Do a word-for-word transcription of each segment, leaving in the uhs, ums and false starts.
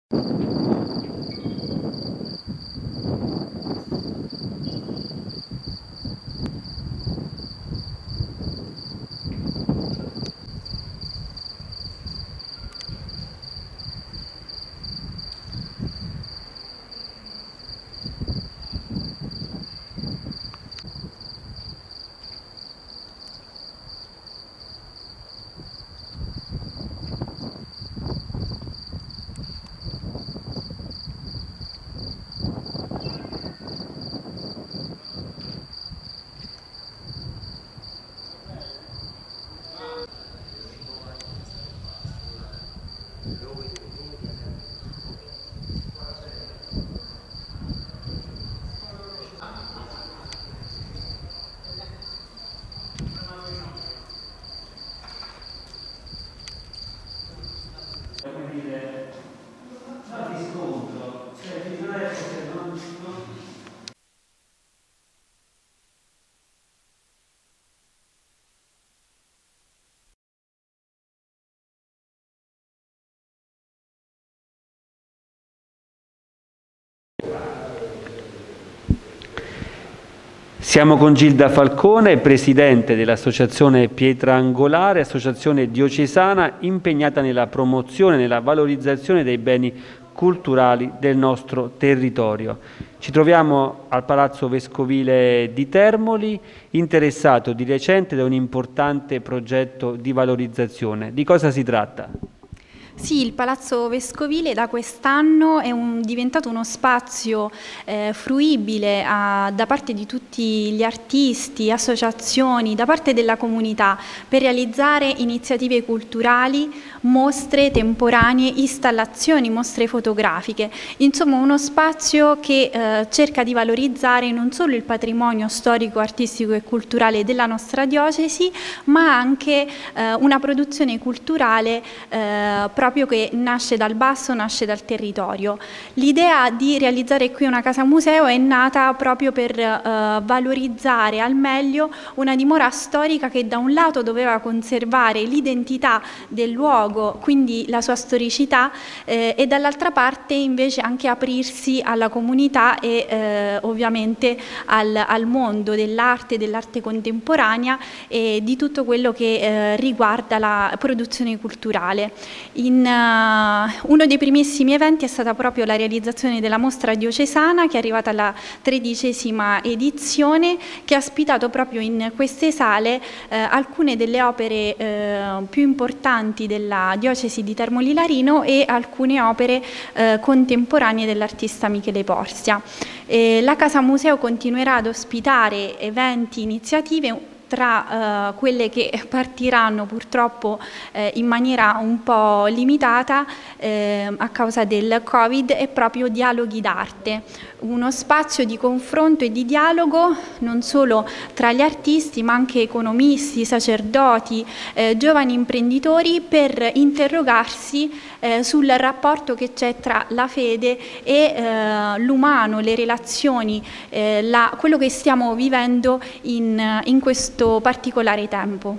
Siamo con Gilda Falcone, presidente dell'Associazione Pietra Angolare, associazione diocesana impegnata nella promozione e nella valorizzazione dei beni culturali del nostro territorio. Ci troviamo al Palazzo Vescovile di Termoli, interessato di recente da un importante progetto di valorizzazione. Di cosa si tratta? Sì, il Palazzo Vescovile da quest'anno è un, diventato uno spazio eh, fruibile a, da parte di tutti gli artisti, associazioni, da parte della comunità per realizzare iniziative culturali, mostre temporanee, installazioni, mostre fotografiche. Insomma, uno spazio che eh, cerca di valorizzare non solo il patrimonio storico, artistico e culturale della nostra diocesi, ma anche eh, una produzione culturale eh, proprio che nasce dal basso, nasce dal territorio. L'idea di realizzare qui una casa museo è nata proprio per eh, valorizzare al meglio una dimora storica che da un lato doveva conservare l'identità del luogo, quindi la sua storicità, eh, e dall'altra parte invece anche aprirsi alla comunità e eh, ovviamente al, al mondo dell'arte, dell'arte contemporanea e di tutto quello che eh, riguarda la produzione culturale. In In, uh, uno dei primissimi eventi è stata proprio la realizzazione della mostra diocesana, che è arrivata alla tredicesima edizione, che ha ospitato proprio in queste sale eh, alcune delle opere eh, più importanti della diocesi di Termoli Larino e alcune opere eh, contemporanee dell'artista Michele Porzia. E la Casa Museo continuerà ad ospitare eventi, iniziative tra uh, quelle che partiranno purtroppo eh, in maniera un po' limitata eh, a causa del Covid e proprio dialoghi d'arte, uno spazio di confronto e di dialogo non solo tra gli artisti ma anche economisti, sacerdoti, eh, giovani imprenditori per interrogarsi eh, sul rapporto che c'è tra la fede e eh, l'umano, le relazioni, eh, la, quello che stiamo vivendo in, in questo particolare tempo.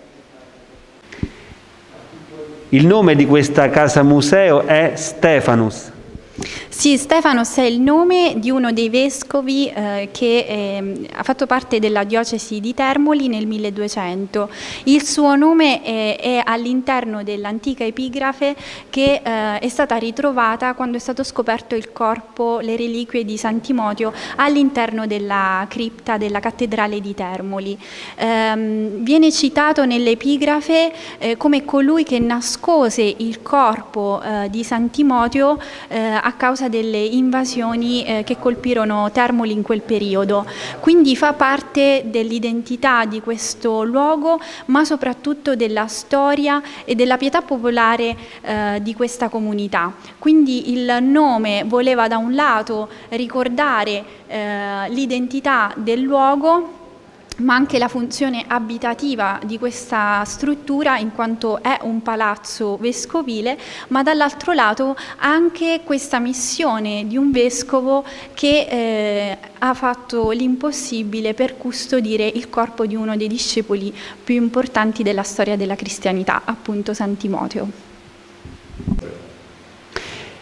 Il nome di questa casa museo è Stephanus. Sì, Stephanos è il nome di uno dei vescovi eh, che eh, ha fatto parte della diocesi di Termoli nel milleduecento. Il suo nome è, è all'interno dell'antica epigrafe che eh, è stata ritrovata quando è stato scoperto il corpo, le reliquie di San Timoteo all'interno della cripta della cattedrale di Termoli. Ehm, viene citato nell'epigrafe eh, come colui che nascose il corpo eh, di San Timoteo eh, a causa delle invasioni eh, che colpirono Termoli in quel periodo. Quindi fa parte dell'identità di questo luogo, ma soprattutto della storia e della pietà popolare eh, di questa comunità. Quindi il nome voleva da un lato ricordare eh, l'identità del luogo, ma anche la funzione abitativa di questa struttura in quanto è un palazzo vescovile, ma dall'altro lato anche questa missione di un vescovo che eh, ha fatto l'impossibile per custodire il corpo di uno dei discepoli più importanti della storia della cristianità, appunto San Timoteo.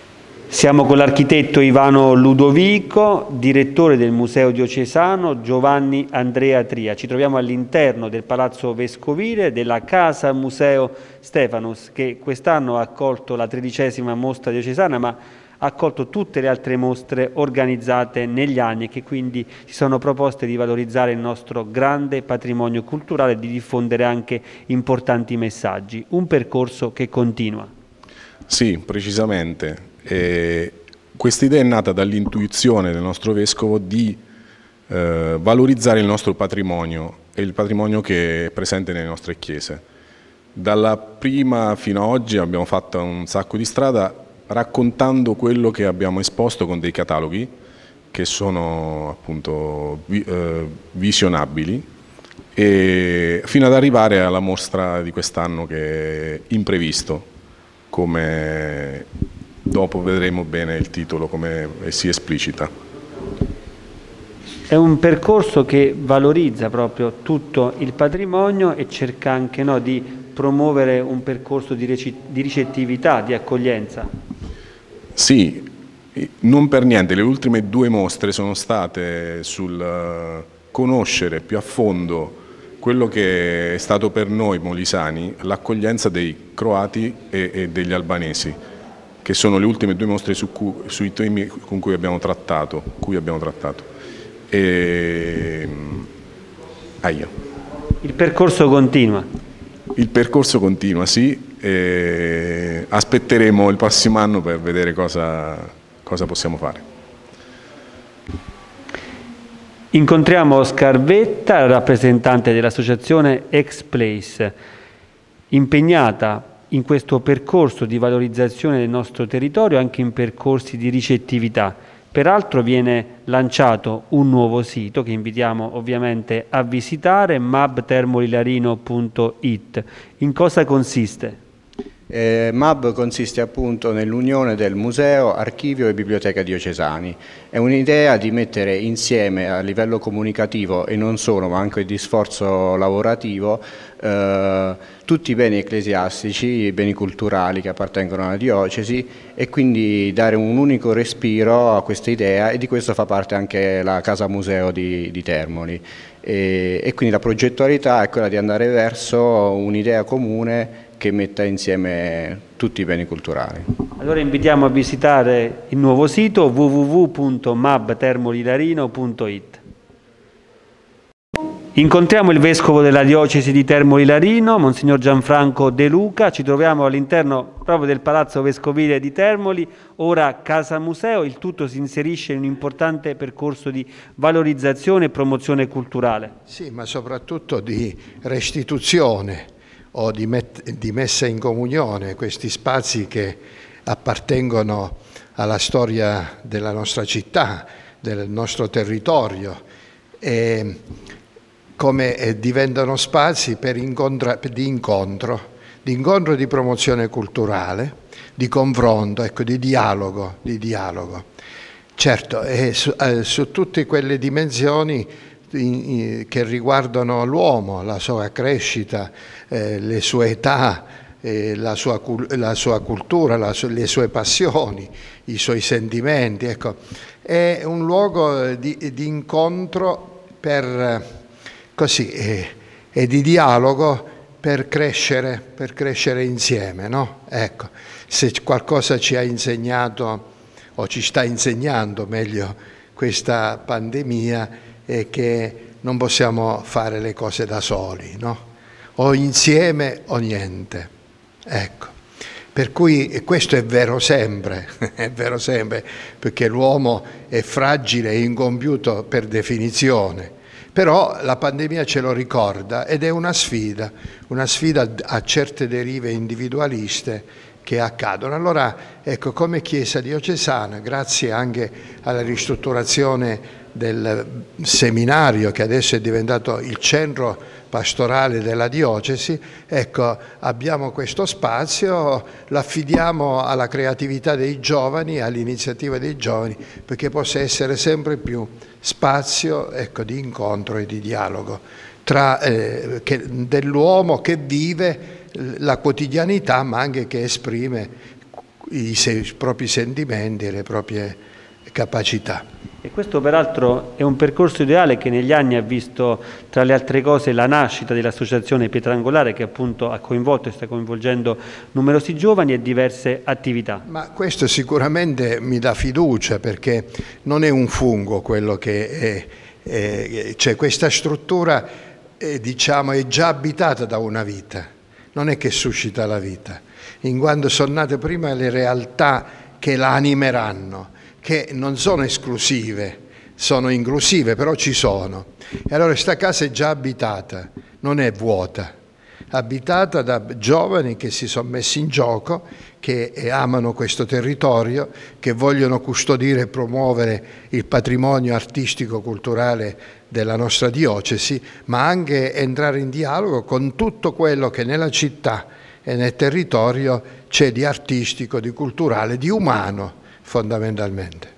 Siamo con l'architetto Ivano Ludovico, direttore del Museo Diocesano Giovanni Andrea Tria. Ci troviamo all'interno del Palazzo Vescovile della Casa Museo Stephanus, che quest'anno ha accolto la tredicesima mostra diocesana, ma ha accolto tutte le altre mostre organizzate negli anni e che quindi si sono proposte di valorizzare il nostro grande patrimonio culturale e di diffondere anche importanti messaggi. Un percorso che continua. Sì, precisamente. Eh, questa idea è nata dall'intuizione del nostro Vescovo di eh, valorizzare il nostro patrimonio e il patrimonio che è presente nelle nostre chiese. Dalla prima fino ad oggi abbiamo fatto un sacco di strada raccontando quello che abbiamo esposto con dei cataloghi che sono appunto vi, eh, visionabili, e fino ad arrivare alla mostra di quest'anno che è Imprevisto, come dopo vedremo bene il titolo come si esplicita. È un percorso che valorizza proprio tutto il patrimonio e cerca anche, no, di promuovere un percorso di, di ricettività, di accoglienza. Sì, non per niente, le ultime due mostre sono state sul conoscere più a fondo quello che è stato per noi molisani l'accoglienza dei croati e, e degli albanesi, che sono le ultime due mostre su cui, sui temi con cui abbiamo trattato. Cui abbiamo trattato. E... Ah, io. Il percorso continua. Il percorso continua, sì. E aspetteremo il prossimo anno per vedere cosa, cosa possiamo fare. Incontriamo Oscar Vetta, rappresentante dell'associazione X-Place, impegnata in questo percorso di valorizzazione del nostro territorio anche in percorsi di ricettività. Peraltro viene lanciato un nuovo sito che invitiamo ovviamente a visitare, mab termolilarino punto it. In cosa consiste? Eh, M A B consiste appunto nell'unione del museo, archivio e biblioteca diocesani. È un'idea di mettere insieme a livello comunicativo e non solo, ma anche di sforzo lavorativo, eh, tutti i beni ecclesiastici, i beni culturali che appartengono alla diocesi, e quindi dare un unico respiro a questa idea, e di questo fa parte anche la Casa Museo di, di Termoli. E, e quindi la progettualità è quella di andare verso un'idea comune che metta insieme tutti i beni culturali. Allora invitiamo a visitare il nuovo sito w w w punto mab termolilarino punto it. Incontriamo il Vescovo della Diocesi di Termoli Larino, Monsignor Gianfranco De Luca. Ci troviamo all'interno proprio del Palazzo Vescovile di Termoli, ora Casa Museo. Il tutto si inserisce in un importante percorso di valorizzazione e promozione culturale. Sì, ma soprattutto di restituzione o di, di messa in comunione, questi spazi che appartengono alla storia della nostra città, del nostro territorio, e come eh, diventano spazi per incontra, di incontro, di incontro, di promozione culturale, di confronto, ecco, di dialogo, di dialogo. Certo, e su, eh, su tutte quelle dimensioni che riguardano l'uomo, la sua crescita, eh, le sue età, eh, la, sua, la sua cultura, la su, le sue passioni, i suoi sentimenti. Ecco. È un luogo di, di incontro per, così, eh, e di dialogo per crescere, per crescere insieme. No? Ecco. Se qualcosa ci ha insegnato, o ci sta insegnando meglio, questa pandemia, e che non possiamo fare le cose da soli, no? O insieme o niente. Ecco. Per cui questo è vero sempre, è vero sempre, perché l'uomo è fragile e incompiuto per definizione. Però la pandemia ce lo ricorda ed è una sfida, una sfida a certe derive individualiste che accadono. Allora, ecco, come Chiesa diocesana, grazie anche alla ristrutturazione del seminario che adesso è diventato il centro pastorale della diocesi, ecco, abbiamo questo spazio, lo affidiamo alla creatività dei giovani, all'iniziativa dei giovani, perché possa essere sempre più spazio, ecco, di incontro e di dialogo tra eh, dell'uomo che vive la quotidianità, ma anche che esprime i, i propri sentimenti e le proprie capacità. E questo peraltro è un percorso ideale che negli anni ha visto, tra le altre cose, la nascita dell'Associazione Pietrangolare, che appunto ha coinvolto e sta coinvolgendo numerosi giovani e diverse attività. Ma questo sicuramente mi dà fiducia, perché non è un fungo quello che è, è cioè questa struttura è, diciamo, è già abitata da una vita, non è che suscita la vita, in quanto sono nate prima le realtà che la animeranno, che non sono esclusive, sono inclusive, però ci sono. E allora questa casa è già abitata, non è vuota, abitata da giovani che si sono messi in gioco, che amano questo territorio, che vogliono custodire e promuovere il patrimonio artistico-culturale della nostra diocesi, ma anche entrare in dialogo con tutto quello che nella città e nel territorio c'è di artistico, di culturale, di umano, fondamentalmente.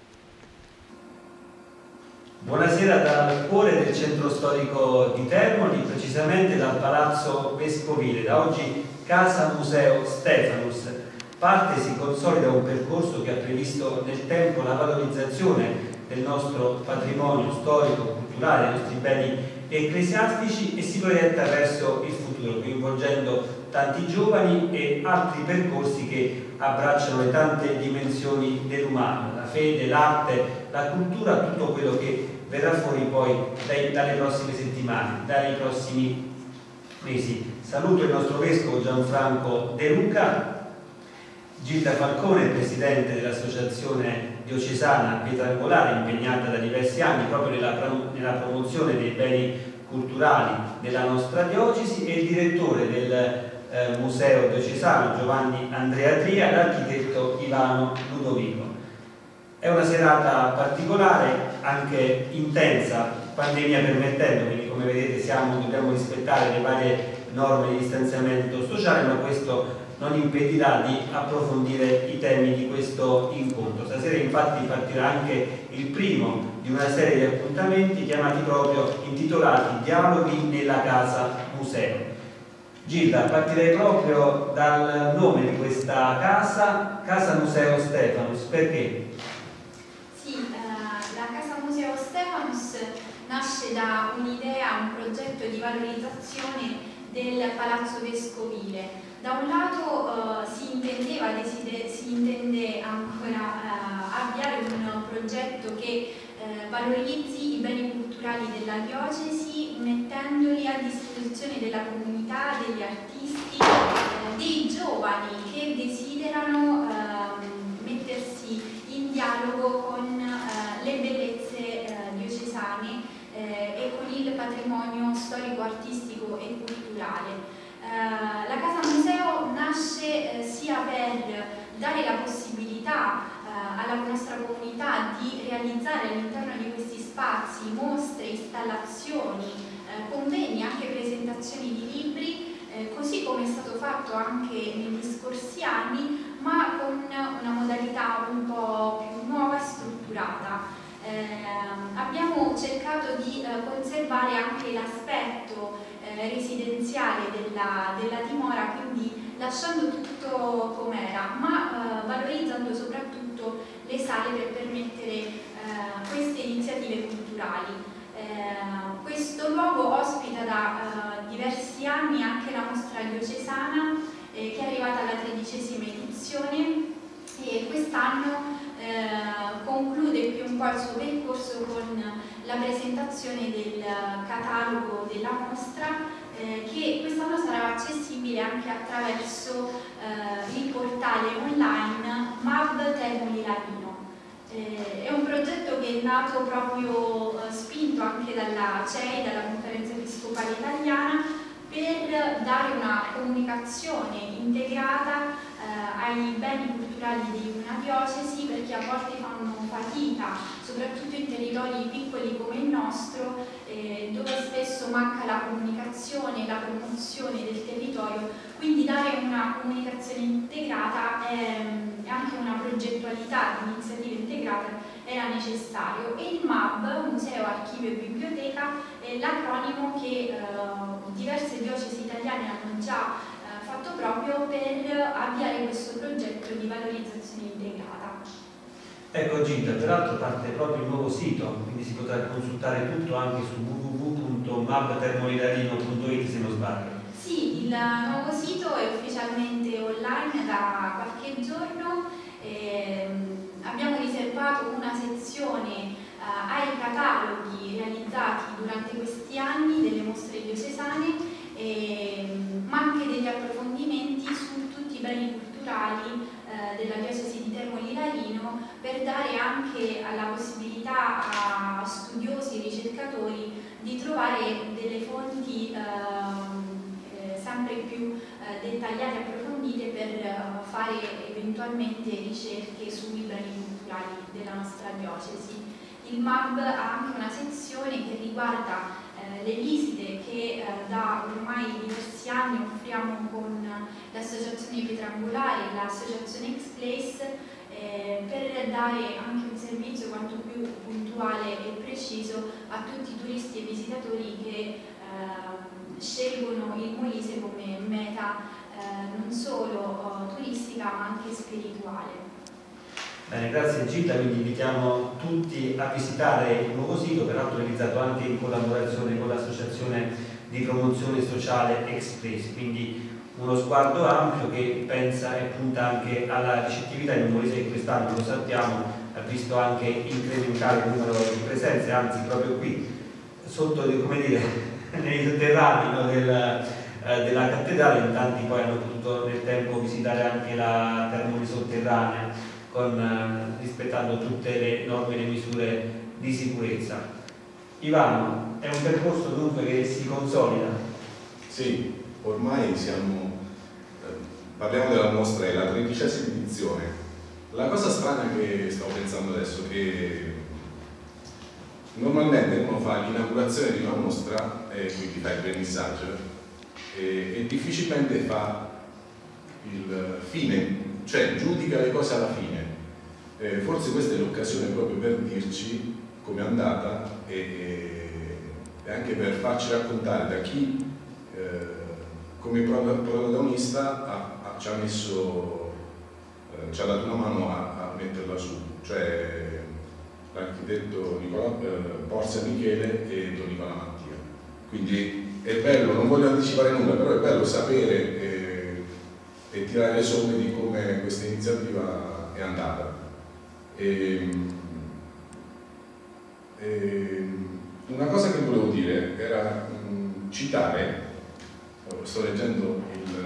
Buonasera dal cuore del centro storico di Termoli, precisamente dal Palazzo Vescovile. Da oggi Casa Museo Stefanus parte e si consolida un percorso che ha previsto nel tempo la valorizzazione del nostro patrimonio storico, culturale, dei nostri beni ecclesiastici, e si proietta verso il futuro, coinvolgendo tanti giovani e altri percorsi che abbracciano le tante dimensioni dell'umano, la fede, l'arte, la cultura, tutto quello che verrà fuori poi dai, dalle prossime settimane, dai prossimi mesi. Saluto il nostro vescovo Gianfranco De Luca, Gilda Falcone, presidente dell'Associazione Diocesana Pietrangolare, impegnata da diversi anni proprio nella, nella promozione dei beni culturali della nostra diocesi, e il direttore del eh, Museo Diocesano Giovanni Andrea Tria, l'architetto Ivano Ludovico. È una serata particolare, anche intensa, pandemia permettendo, quindi come vedete siamo, dobbiamo rispettare le varie norme di distanziamento sociale, ma questo non impedirà di approfondire i temi di questo incontro. Stasera infatti partirà anche il primo di una serie di appuntamenti chiamati proprio, intitolati Dialoghi nella Casa Museo. Gilda, partirei proprio dal nome di questa casa, Casa Museo Stefanus. Perché? Sì, eh, la Casa Museo Stefanus nasce da un'idea, un progetto di valorizzazione del Palazzo Vescovile. Da un lato eh, si intendeva, deside, si intende ancora eh, avviare un progetto che eh, valorizzi i beni culturali della diocesi, mettendoli a disposizione della comunità, degli artisti, eh, dei giovani che desiderano eh, mettersi in dialogo con eh, le bellezze eh, diocesane eh, e con il patrimonio storico, artistico e culturale. Uh, la Casa Museo nasce uh, sia per dare la possibilità uh, alla nostra comunità di realizzare all'interno di questi spazi mostre, installazioni, uh, convegni, anche presentazioni di libri, uh, così come è stato fatto anche negli scorsi anni, ma con una modalità un po' più nuova e strutturata. Uh, abbiamo cercato di uh, conservare anche l'aspetto residenziale della, della dimora, quindi lasciando tutto com'era, ma eh, valorizzando soprattutto le sale per permettere eh, queste iniziative culturali. Eh, questo luogo ospita da eh, diversi anni anche la mostra diocesana, eh, che è arrivata alla tredicesima edizione, e quest'anno eh, conclude più un po' il suo percorso con la presentazione del catalogo della mostra, eh, che quest'anno sarà accessibile anche attraverso eh, il portale online M A B Termoli Ladino. Eh, è un progetto che è nato proprio eh, spinto anche dalla C E I, dalla Conferenza Episcopale Italiana, per dare una comunicazione integrata eh, ai beni culturali di una diocesi, perché a volte fanno fatica, soprattutto in territori piccoli come il nostro, eh, dove spesso manca la comunicazione, la promozione del territorio, quindi dare una comunicazione integrata e anche una progettualità di iniziative integrate era necessario. E il M A B, Museo, Archivio e Biblioteca, è l'acronimo che eh, diverse diocesi italiane hanno già fatto proprio per avviare questo progetto di valorizzazione integrata. Ecco Gilda, peraltro parte proprio il nuovo sito, quindi si potrà consultare tutto anche su w w w punto mab termolidarino punto it, se non sbaglio. Sì, il nuovo sito è ufficialmente online da qualche giorno. Ehm, abbiamo riservato una sezione eh, ai cataloghi realizzati durante questi anni delle mostre diocesane, ehm, ma anche degli approfondimenti su tutti i beni culturali eh, della diocesi di Termoli Larino, per dare anche la possibilità a studiosi e ricercatori di trovare delle fonti eh, sempre più eh, dettagliate e approfondite per eh, fare eventualmente ricerche sui beni culturali della nostra diocesi. Il M A B ha anche una sezione che riguarda eh, le visite che eh, da ormai diversi anni offriamo con l'associazione Pietrangolare e l'associazione X-Place, eh, per dare anche un servizio quanto più puntuale e preciso a tutti i turisti e visitatori che eh, scelgono il Molise come meta eh, non solo eh, turistica ma anche spirituale. Bene, grazie Gilda, quindi invitiamo tutti a visitare il nuovo sito, peraltro realizzato anche in collaborazione con l'associazione di promozione sociale X-Place, quindi uno sguardo ampio che pensa e punta anche alla ricettività in un Molise che quest'anno, lo sappiamo, ha visto anche incrementare il numero di presenze, anzi proprio qui, sotto, come dire, nei sotterranei, no, del, eh, della cattedrale, in tanti poi hanno potuto nel tempo visitare anche la Termoli sotterranea, con, eh, rispettando tutte le norme e le misure di sicurezza. Ivano, è un percorso dunque che si consolida? Sì, ormai siamo, eh, parliamo della mostra, è la tredicesima edizione. La cosa strana che stavo pensando adesso è che normalmente uno fa l'inaugurazione di una mostra e quindi fa il vernissage e, e difficilmente fa il fine, cioè giudica le cose alla fine. Eh, forse questa è l'occasione proprio per dirci come è andata e, e, e anche per farci raccontare da chi eh, come protagonista ha, ha, ci ha messo, eh, ci ha dato una mano a, a metterla su, cioè l'architetto Nicola, eh, Porzia Michele e Don Nicola Mattia. Quindi è bello, non voglio anticipare nulla, però è bello sapere eh, e tirare le somme di come questa iniziativa è andata. E, e, una cosa che volevo dire era mh, citare, sto leggendo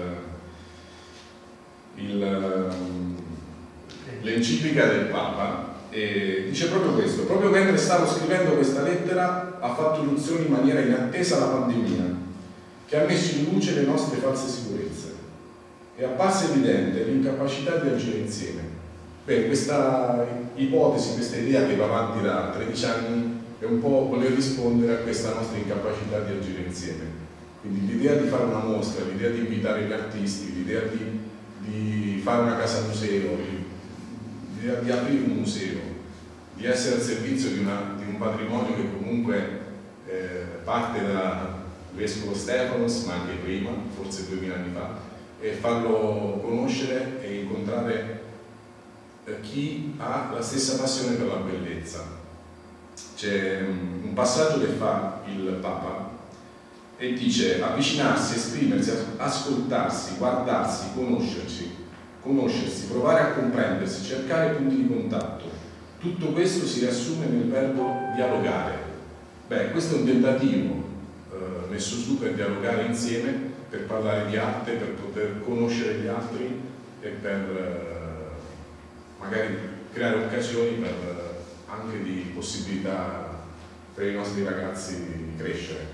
l'enciclica del Papa e dice proprio questo: proprio mentre stavo scrivendo questa lettera ha fatto irruzione in maniera inattesa la pandemia, che ha messo in luce le nostre false sicurezze. È apparsa evidente l'incapacità di agire insieme. Beh, questa ipotesi, questa idea che va avanti da tredici anni è un po' voler rispondere a questa nostra incapacità di agire insieme. Quindi l'idea di fare una mostra, l'idea di invitare gli artisti, l'idea di, di fare una casa museo, l'idea di aprire un museo, di essere al servizio di, una, di un patrimonio che comunque eh, parte da Vescovo Stefanos, ma anche prima, forse duemila anni fa, e farlo conoscere e incontrare chi ha la stessa passione per la bellezza. C'è un passaggio che fa il Papa e dice: avvicinarsi, esprimersi, ascoltarsi, guardarsi, conoscersi, conoscersi, provare a comprendersi, cercare punti di contatto. Tutto questo si riassume nel verbo dialogare. Beh, questo è un tentativo eh, messo su per dialogare insieme, per parlare di arte, per poter conoscere gli altri e per eh, magari creare occasioni per, anche di possibilità per i nostri ragazzi di crescere.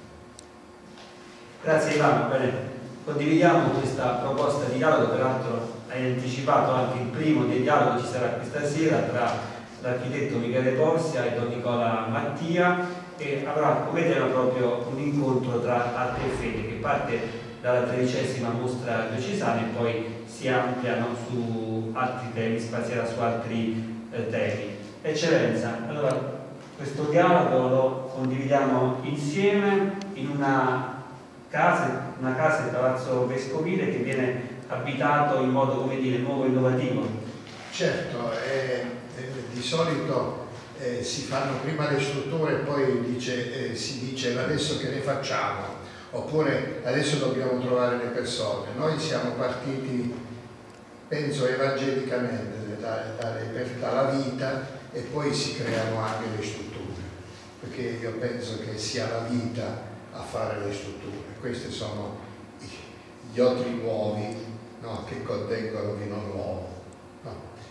Grazie Ivano, bene, condividiamo questa proposta di dialogo, peraltro hai anticipato anche il primo dei dialoghi ci sarà questa sera tra l'architetto Michele Porzia e Don Nicola Mattia e avrà come tema proprio un incontro tra arte e fede che parte dalla tredicesima mostra diocesana e poi si ampliano su altri temi, spazierà su altri eh, temi. Eccellenza, allora questo dialogo lo condividiamo insieme in una case, una casa, il Palazzo Vescovile, che viene abitato in modo, come dire, nuovo e innovativo. Certo, eh, eh, di solito eh, si fanno prima le strutture e poi dice, eh, si dice adesso che ne facciamo, oppure adesso dobbiamo trovare le persone. Noi siamo partiti, penso, evangelicamente dalla vita, e poi si creano anche le strutture, perché io penso che sia la vita a fare le strutture. Questi sono gli otri nuovi, no, che contengono vino nuovo, no?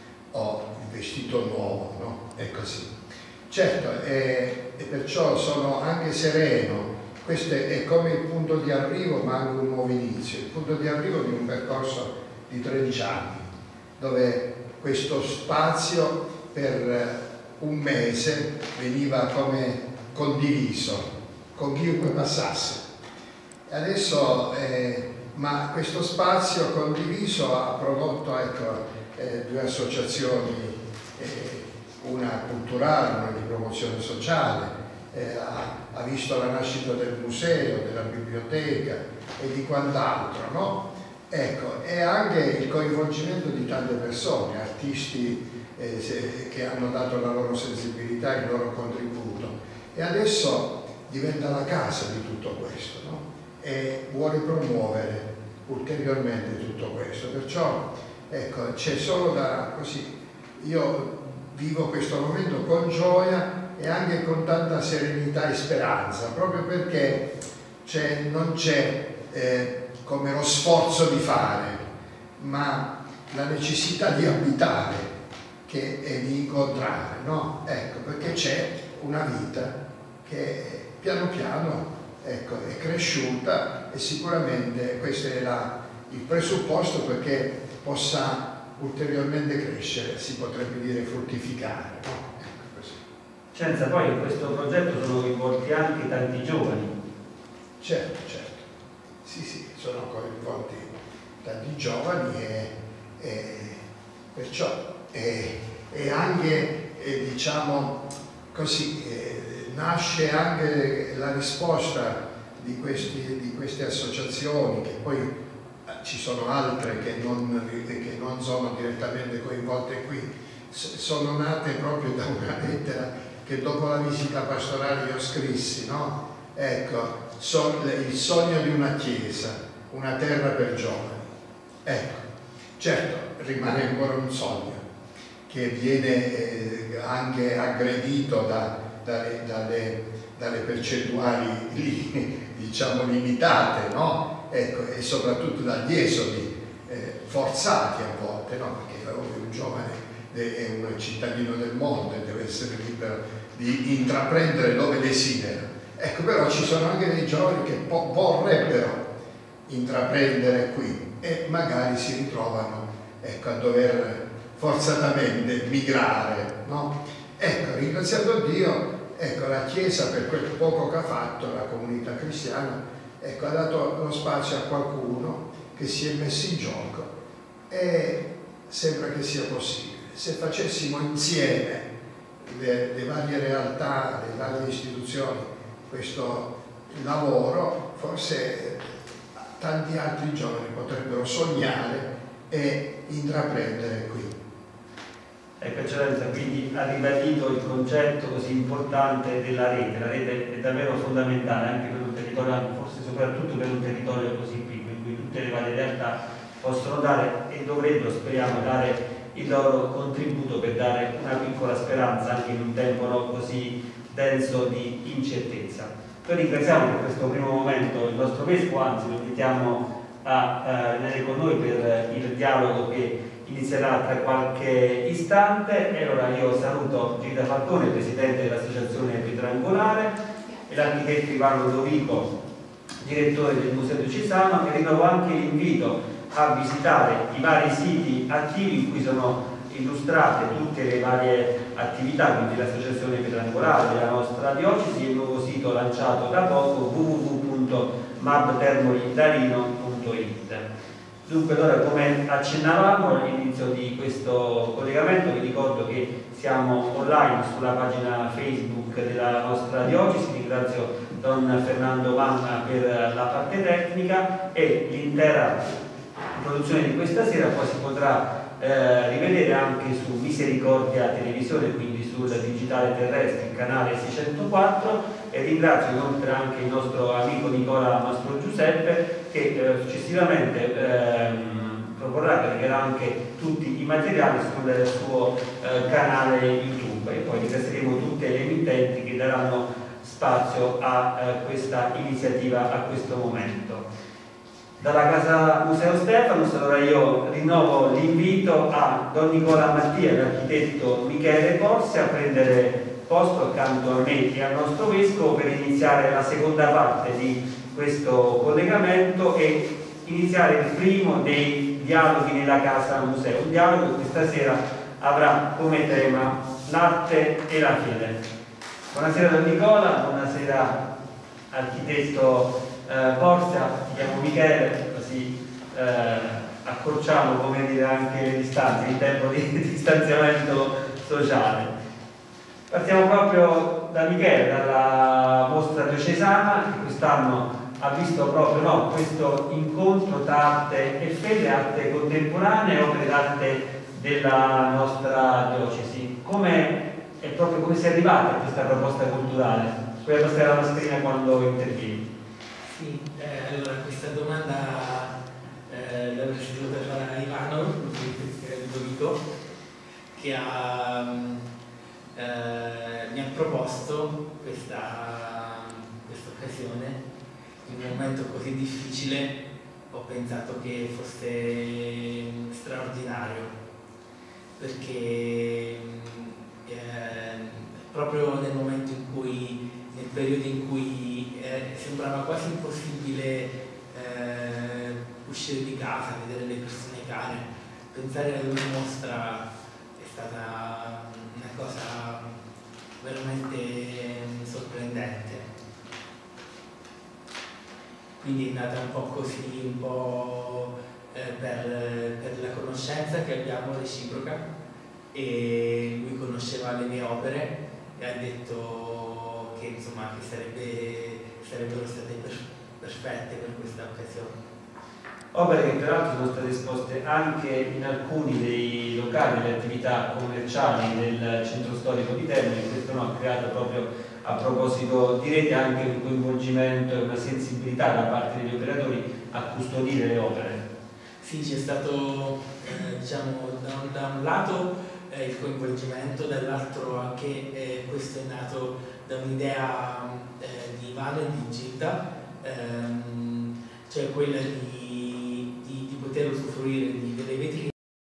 O il vestito nuovo, no? È così. Certo, e, e perciò sono anche sereno. Questo è come il punto di arrivo, ma anche un nuovo inizio, il punto di arrivo di un percorso di tredici anni, dove questo spazio per un mese veniva come condiviso con chiunque passasse. E adesso, eh, ma questo spazio condiviso ha prodotto, ecco, eh, due associazioni, eh, una culturale, una di promozione sociale, eh, ha, ha visto la nascita del museo, della biblioteca e di quant'altro, no? Ecco, e anche il coinvolgimento di tante persone, artisti eh, se, che hanno dato la loro sensibilità, il loro contributo, e adesso diventa la casa di tutto questo, no? E vuole promuovere ulteriormente tutto questo, perciò ecco, c'è solo da così, io vivo questo momento con gioia e anche con tanta serenità e speranza, proprio perché non c'è eh, come lo sforzo di fare, ma la necessità di abitare che, e di incontrare, no? Ecco, perché c'è una vita che piano piano, ecco, è cresciuta, e sicuramente questo è la, il presupposto perché possa ulteriormente crescere, si potrebbe dire fruttificare, no? Ecco, così. Senza poi in questo progetto sono coinvolti anche tanti giovani. Certo, certo. Sì, sì, sono coinvolti tanti giovani e, e perciò e, e anche, e diciamo così, e, nasce anche la risposta di, questi, di queste associazioni, che poi ci sono altre che non, che non sono direttamente coinvolte qui, sono nate proprio da una lettera che dopo la visita pastorale io scrissi, no? Ecco, il sogno di una chiesa, una terra per giovani. Ecco, certo, rimane ancora un sogno che viene eh, anche aggredito da, dalle, dalle, dalle percentuali lì, diciamo limitate, no? Ecco, e soprattutto dagli esodi eh, forzati a volte, no? Perché un giovane è un cittadino del mondo e deve essere libero di intraprendere dove desidera. Ecco, però ci sono anche dei giovani che po vorrebbero intraprendere qui e magari si ritrovano, ecco, a dover forzatamente migrare, no? Ecco, ringraziando Dio, ecco, la Chiesa per quel poco che ha fatto, la comunità cristiana, ecco, ha dato lo spazio a qualcuno che si è messo in gioco e sembra che sia possibile. Se facessimo insieme le, le varie realtà, le varie istituzioni, questo lavoro, forse tanti altri giovani potrebbero sognare e intraprendere qui. Ecco, Eccellenza, quindi ha ribadito il concetto così importante della rete. La rete è davvero fondamentale anche per un territorio, forse soprattutto per un territorio così piccolo, in cui tutte le varie realtà possono dare e dovrebbero, speriamo, dare il loro contributo per dare una piccola speranza anche in un tempo no, così denso di incertezza. Noi ringraziamo per questo primo momento il nostro Vescovo, anzi lo invitiamo a eh, venire con noi per il dialogo che inizierà tra qualche istante. E allora io saluto Gilda Falcone, Presidente dell'Associazione Pietrangolare, e l'architetto Ivano Lovico, Direttore del Museo Diocesano, e rinnovo anche l'invito a visitare i vari siti attivi in cui sono illustrate tutte le varie attività, quindi l'Associazione Pietrangolare della nostra diocesi e il nuovo sito lanciato da poco w w w punto mabtermolidarino punto it. Dunque, allora, come accennavamo all'inizio di questo collegamento, vi ricordo che siamo online sulla pagina Facebook della nostra diocesi. Ringrazio Don Fernando Manna per la parte tecnica, e l'intera produzione di questa sera poi si potrà eh, rivedere anche su Misericordia Televisione, quindi sul digitale terrestre, il canale seicentoquattro, e ringrazio inoltre anche il nostro amico Nicola Mastro Giuseppe che eh, successivamente ehm, proporrà, caricherà anche tutti i materiali sul suo eh, canale YouTube, e poi ringrazieremo tutte le emittenti che daranno spazio a eh, questa iniziativa a questo momento. Dalla Casa Museo Stefanus allora io rinnovo l'invito a Don Nicola Mattia e l'architetto Michele Corsi a prendere posto accanto a me e al nostro Vescovo per iniziare la seconda parte di questo collegamento e iniziare il primo dei dialoghi nella Casa Museo, un dialogo che questa sera avrà come tema l'arte e la fede. Buonasera Don Nicola, buonasera architetto eh, Corsia, ti chiamo Michele, così eh, accorciamo, come dire, anche le distanze in tempo di distanziamento sociale. Partiamo proprio da Michele, dalla mostra diocesana che quest'anno ha visto proprio no, questo incontro tra arte e fede, arte contemporanea e opere d'arte della nostra diocesi. Come è proprio come si è arrivata a questa proposta culturale? Puoi abbassare la mascherina quando intervieni. Sì, eh, allora questa domanda eh, l'avrei dovuta fare a Ivano, Ludovico, che ha, eh, mi ha proposto questa questa occasione. In un momento così difficile ho pensato che fosse straordinario, perché Eh, proprio nel momento in cui, nel periodo in cui eh, sembrava quasi impossibile eh, uscire di casa, vedere le persone care, pensare ad una mostra è stata una cosa veramente sorprendente. Quindi è nata un po' così, un po' eh, per, per la conoscenza che abbiamo reciproca, e lui conosceva le mie opere e ha detto che, insomma, che sarebbe, sarebbero state per, perfette per questa occasione. Opere che peraltro sono state esposte anche in alcuni dei locali delle attività commerciali del centro storico di Termini. Questo no, ha creato proprio, a proposito di rete, anche un coinvolgimento e una sensibilità da parte degli operatori a custodire le opere. Sì, c'è stato eh, diciamo da un, da un lato eh, il coinvolgimento, dall'altro anche eh, questo è nato da un'idea eh, di Ivano e di Gilda, ehm, cioè quella di, di, di poter usufruire di delle vetrine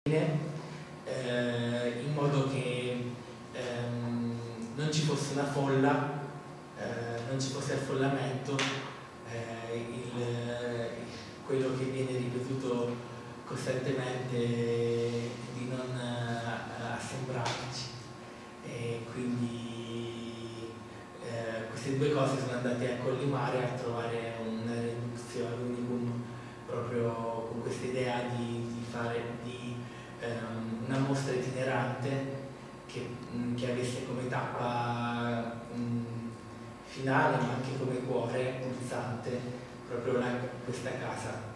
eh, in modo che ehm, non ci fosse una folla, eh, non ci fosse affollamento, eh, il, quello che viene ripetuto costantemente di non uh, assembrarci, e quindi eh, queste due cose sono andate a collimare, a trovare una reduzione, un unicum, proprio con questa idea di, di fare di, um, una mostra itinerante che, mh, che avesse come tappa mh, finale, ma anche come cuore pulsante proprio la, questa casa.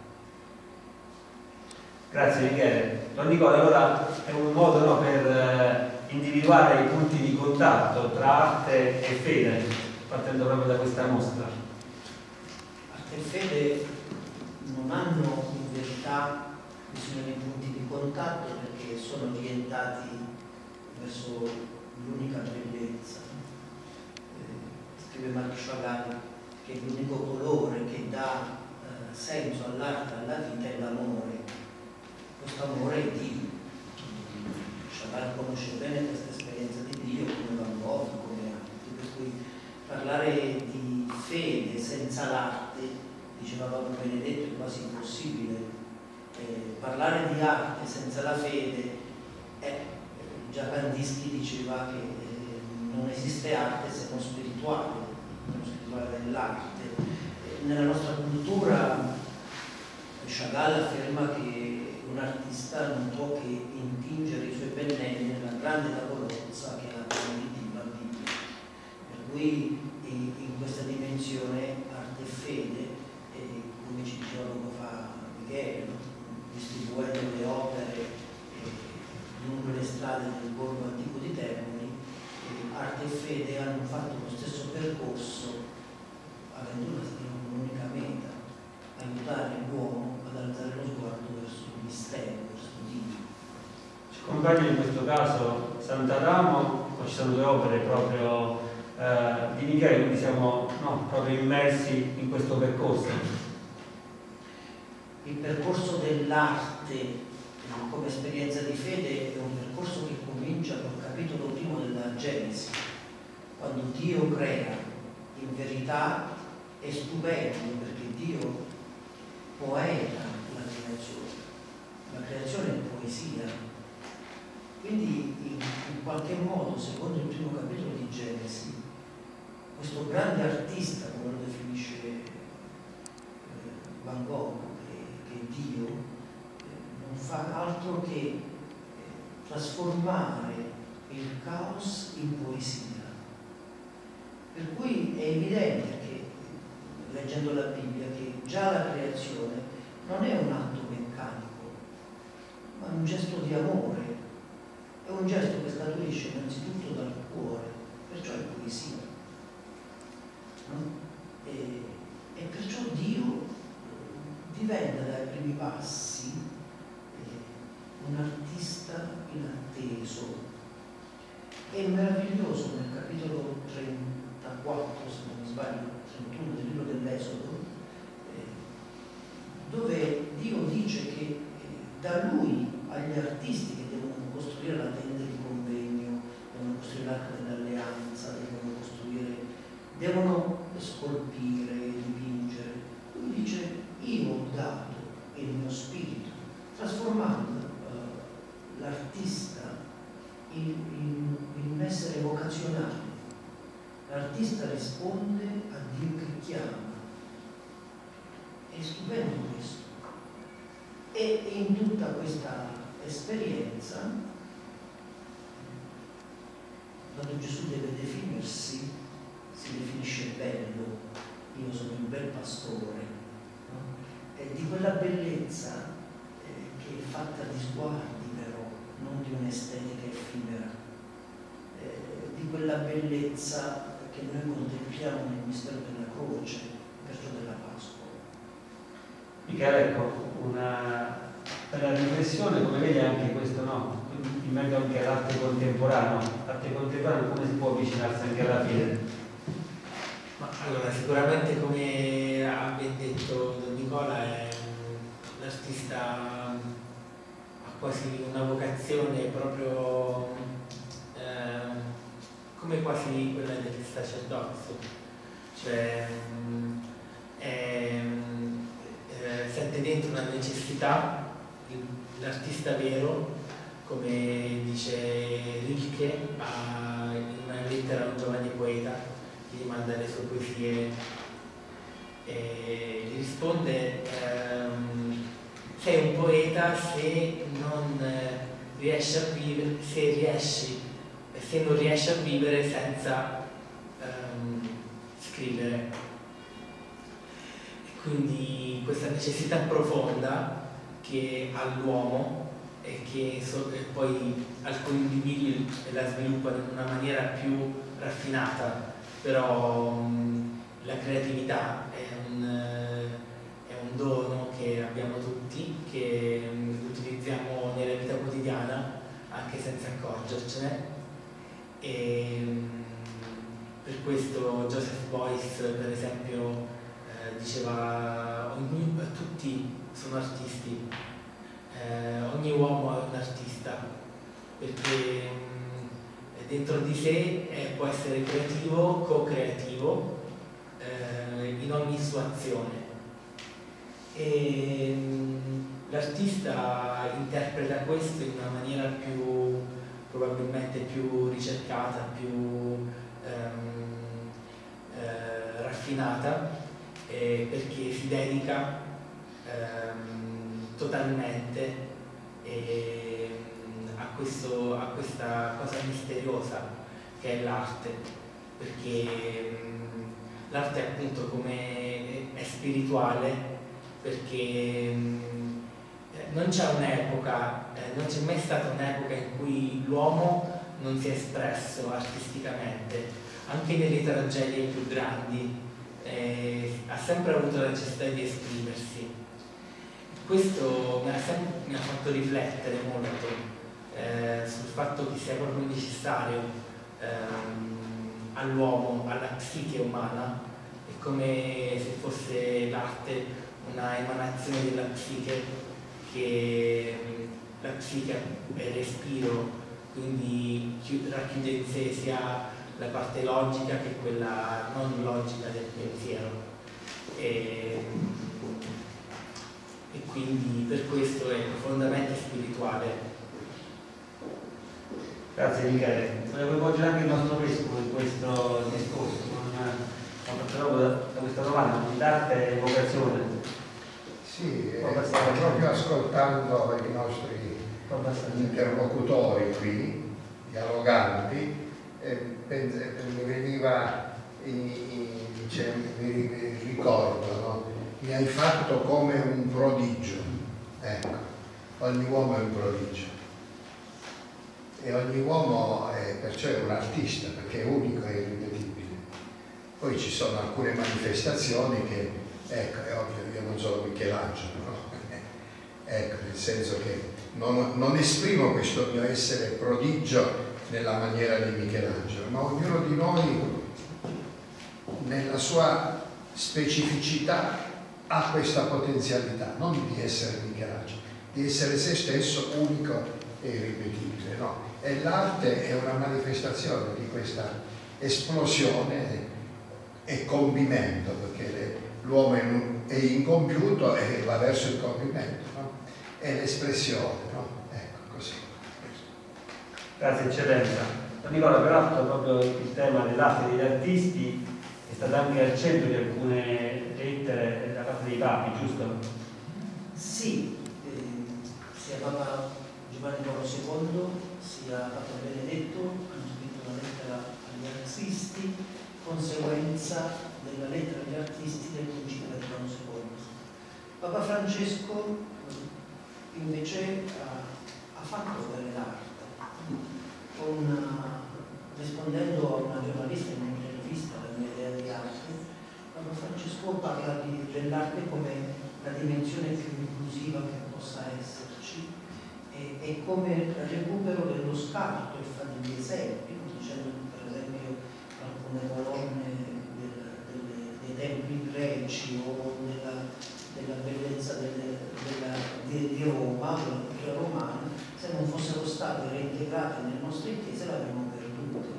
Grazie Michele. Don Nicola, allora è un modo no, per eh, individuare i punti di contatto tra arte e fede, partendo proprio da questa mostra. Arte e fede non hanno in verità bisogno di punti di contatto, perché sono orientati verso l'unica bellezza. Eh, scrive Marc Chagall che l'unico colore che dà eh, senso all'arte e alla vita è l'amore. Questo amore è Dio. Chagall conosce bene questa esperienza di Dio come Van Gogh, come altri, per cui parlare di fede senza l'arte, diceva Papa Benedetto, è quasi impossibile. Eh, parlare di arte senza la fede è, già Kandinsky diceva che eh, non esiste arte se non spirituale, non spirituale dell'arte. Eh, nella nostra cultura Chagall afferma che un artista non può che intingere i suoi pennelli nella grande tavolozza che è la primitiva Bibbia. Per cui in questa dimensione convenzione arte e fede, e come ci diceva poco fa Michele, no? Distribuendo le opere eh, lungo le strade del borgo antico di Termoli, eh, arte e fede hanno fatto lo stesso percorso, avendo un'unica meta: aiutare l'uomo ad alzare lo sguardo verso il mistero, verso Dio. Ci accompagna in questo caso Sant'Adamo, poi ci sono due opere proprio eh, di Michele, quindi siamo no, proprio immersi in questo percorso. Il percorso dell'arte come esperienza di fede è un percorso che comincia col capitolo primo della Genesi, quando Dio crea. In verità è stupendo, perché Dio poeta la creazione, la creazione è poesia. Quindi in, in qualche modo, secondo il primo capitolo di Genesi, questo grande artista, come lo definisce eh, Van Gogh, che, che è Dio, eh, non fa altro che eh, trasformare il caos in poesia. Per cui è evidente che, leggendo la Bibbia, che già la creazione non è un atto meccanico, ma un gesto di amore. È un gesto che scaturisce innanzitutto dal cuore, perciò è poesia. No? E, e perciò Dio diventa dai primi passi eh, un artista inatteso. È meraviglioso nel capitolo trentaquattro, se non mi sbaglio, trentuno del libro dell'Esodo, eh, dove Dio dice che eh, da Lui agli artisti che devono costruire la tenda di convegno, devono costruire l'arca dell'alleanza, devono costruire, devono scolpire, dipingere. Lui dice: io ho dato il mio spirito, trasformando uh, l'artista in, in, in un essere vocazionale. L'artista risponde a Dio che chiama. È stupendo questo. E in tutta questa esperienza, quando Gesù deve definirsi, si definisce bello. Io sono il bel pastore, no? E di quella bellezza eh, che è fatta di sguardi, però non di un'estetica effimera, eh, di quella bellezza che noi contempliamo nel mistero della croce, perciò della Pasqua. Michele, ecco, una bella riflessione, come vedi anche questo, no? In merito anche all'arte contemporanea, l'arte contemporanea come si può avvicinarsi anche alla fede? Ma allora, sicuramente, come ha ben detto Don Nicola, è l'artista ha quasi una vocazione proprio eh, come quasi quella del sacerdozio, cioè è, eh, sente dentro una necessità. L'artista vero, come dice Rilke a, in una lettera a un giovane poeta che gli manda le sue poesie, e gli risponde: ehm, sei un poeta se non riesci a vivere, se riesci, se non riesci a vivere senza ehm, scrivere. E quindi questa necessità profonda che ha l'uomo e che so, e poi alcuni individui la sviluppano in una maniera più raffinata, però mh, la creatività è un, è un dono che abbiamo tutti, che mh, utilizziamo nella vita quotidiana anche senza accorgercene, e mh, per questo Joseph Beuys, per esempio, eh, diceva: ogni, tutti sono artisti, eh, ogni uomo è un artista, perché mh, dentro di sé eh, può essere creativo, co-creativo eh, in ogni sua azione. E l'artista interpreta questo in una maniera più, probabilmente più ricercata, più ehm, eh, raffinata, eh, perché si dedica ehm, totalmente eh, a, questo, a questa cosa misteriosa che è l'arte, perché mh, l'arte appunto come è spirituale, perché mh, non c'è un'epoca, eh, non c'è mai stata un'epoca in cui l'uomo non si è espresso artisticamente, anche nelle tragedie più grandi, eh, ha sempre avuto la necessità di esprimersi. Questo mi ha, sempre, mi ha fatto riflettere molto eh, sul fatto che sia proprio necessario ehm, all'uomo, alla psiche umana, è come se fosse l'arte una emanazione della psiche, che la psiche è respiro, quindi racchiude in sé sia la parte logica che quella non logica del pensiero. E, e quindi per questo è profondamente spirituale. Grazie Michele. Volevo coinvolgere anche il nostro vescovo in questo discorso, ho fatto proprio da, da questa domanda, l'arte e vocazione. Sì, eh, proprio ascoltando i nostri interlocutori qui, dialoganti, eh, mi veniva, cioè, mi ricordo, no? Mi hai fatto come un prodigio, ecco, ogni uomo è un prodigio e ogni uomo è, perciò è un artista, perché è unico e irripetibile. Poi ci sono alcune manifestazioni che, ecco, è ovvio, io non sono Michelangelo, no? Ecco, nel senso che non, non esprimo questo mio essere prodigio nella maniera di Michelangelo, ma ognuno di noi nella sua specificità ha questa potenzialità, non di essere Michelangelo, di essere se stesso unico e irripetibile, no? E l'arte è una manifestazione di questa esplosione e compimento, perché l'uomo è incompiuto e va verso il compimento, no? È l'espressione, no? Ecco, così. Grazie eccellenza. Nicola, peraltro proprio il tema dell'arte degli artisti è stato anche al centro di alcune lettere da parte dei papi, giusto? Sì, eh, sia Papa Giovanni Paolo secondo sia Papa Benedetto hanno scritto una lettera agli artisti, conseguenza della lettera agli artisti del Concilio Vaticano secondo. Papa Francesco invece ha, ha fatto dell'arte, rispondendo a una giornalista in un'intervista alla mia idea di arte. Papa Francesco parla dell'arte come la dimensione più inclusiva che possa esserci e, e come recupero dello scarto, e fa degli esempi, dicendo per esempio alcune colonne del, delle, dei templi greci o della, della bellezza delle, della, di, di Roma, della cultura romana, se non fossero state reintegrate nelle nostre chiese l'avremmo perdute.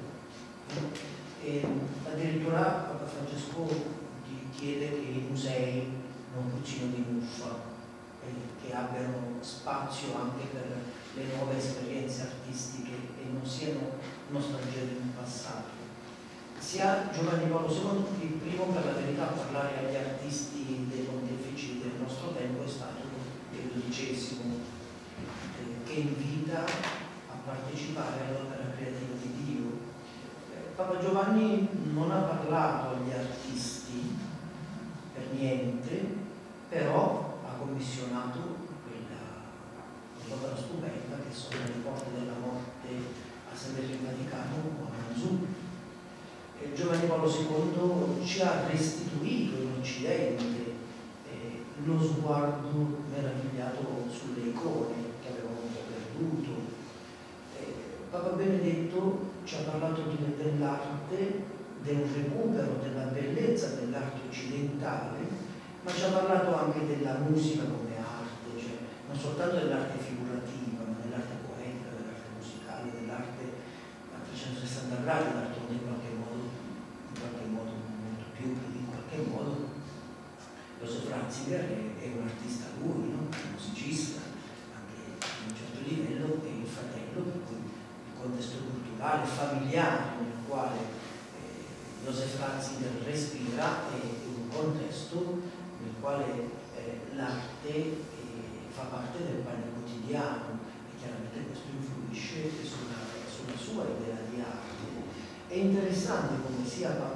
E addirittura Papa Francesco chiede che i musei non cucino di muffa, eh, che abbiano spazio anche per le nuove esperienze artistiche e non siano nostalgie del passato. Sia Giovanni Paolo secondo, il primo per la verità a parlare agli artisti dei pontifici del nostro tempo è stato il dodicesimo, eh, che invita a partecipare all'opera creativa di Dio. Eh, Papa Giovanni non ha parlato agli artisti per niente, però ha commissionato quell'opera stupenda che sono Le porte della morte a sedere in Vaticano o a Manzù. E Giovanni Paolo secondo ci ha restituito in Occidente eh, lo sguardo meravigliato sulle icone che avevamo un po' perduto. Eh, Papa Benedetto ci ha parlato dell'arte, del recupero della bellezza dell'arte occidentale, ma ci ha parlato anche della musica come arte, cioè non soltanto dell'arte figurativa, ma dell'arte poetica, dell'arte musicale, dell'arte a trecentosessanta gradi, d'altronde in qualche modo, in qualche modo, molto più in qualche modo. Joseph Ratzinger è, è un artista lui, no? Un musicista, anche a un certo livello, e il fratello, per cui il contesto culturale, familiare nel quale eh, Joseph Ratzinger respira è un contesto nel quale eh, l'arte eh, fa parte del pane quotidiano e chiaramente questo influisce sulla, sulla sua idea di arte. È interessante come sia Papa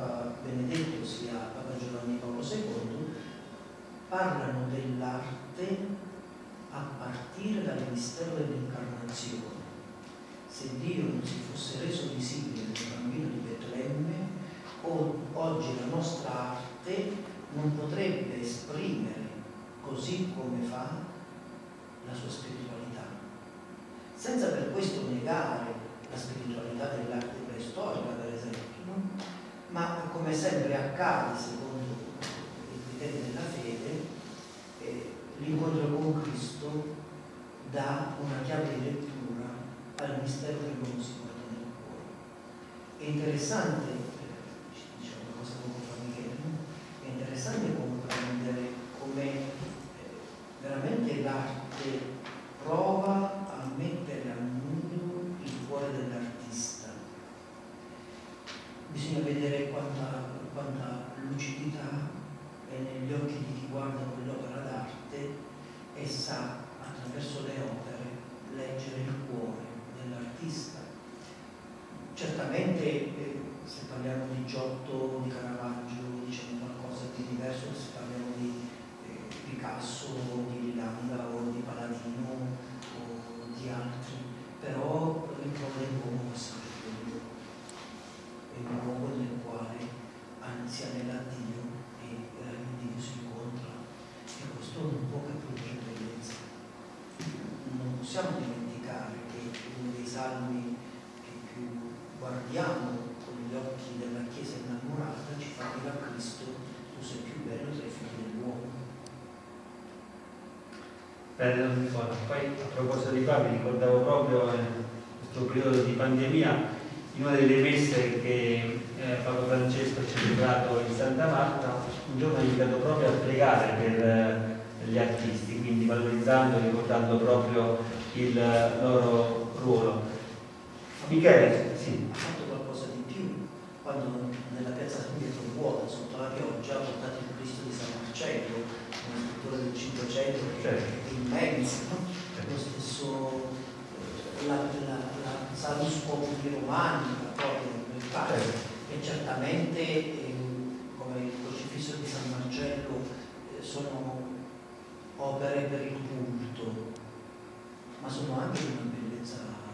Benedetto sia Papa Giovanni Paolo secondo, parlano dell'arte a partire dal mistero dell'incarnazione. Se Dio non si fosse reso visibile nel bambino di Betlemme, oggi la nostra arte non potrebbe esprimere così come fa la sua spiritualità, senza per questo negare la spiritualità dell'arte preistorica, per esempio, no? Ma come sempre accade secondo i criteri della fede, eh, l'incontro con Cristo dà una chiave di lettura al mistero che l'uomo si porta nel cuore. È interessante, eh, ci diciamo una cosa poco fa Michele, no? È interessante comprendere come eh, veramente l'arte prova a mettere al mondo il cuore dell'artista. Bisogna vedere quanta, quanta lucidità è negli occhi di chi guarda quell'opera d'arte e sa attraverso le opere leggere il cuore dell'artista. Certamente eh, se parliamo di Giotto, di Caravaggio, diciamo qualcosa di diverso, se parliamo di eh, Picasso, di Lilanda o di Paladino o di altri, però il cuore dell'uomo è sempre quello, è un luogo nel quale si anela a Dio e eh, Dio si incontra, e questo non può che produrre bellezza. Non possiamo dimenticare che uno dei salmi che più guardiamo con gli occhi della Chiesa innamorata ci fa dire a Cristo: tu sei più bello tra i figli dell'uomo. Bene, non mi ricordo. Poi a proposito di qua mi ricordavo proprio in questo periodo di pandemia, in una delle messe che eh, Papa Francesco ha celebrato in Santa Marta, un giorno ha invitato proprio a pregare per eh, gli artisti, quindi valorizzando e ricordando proprio il loro ruolo. Michele, sì. Ha fatto qualcosa di più quando nella piazza San Pietro vuota sotto la pioggia ha portato il Cristo di San Marcello, una scultura del Cinquecento che è immensa, no? Lo stesso eh, la, la, la Salus Populi Romani, la propria del padre, e certamente eh, come il crocifisso di San Marcello eh, sono opere per il culto, ma sono anche di una bellezza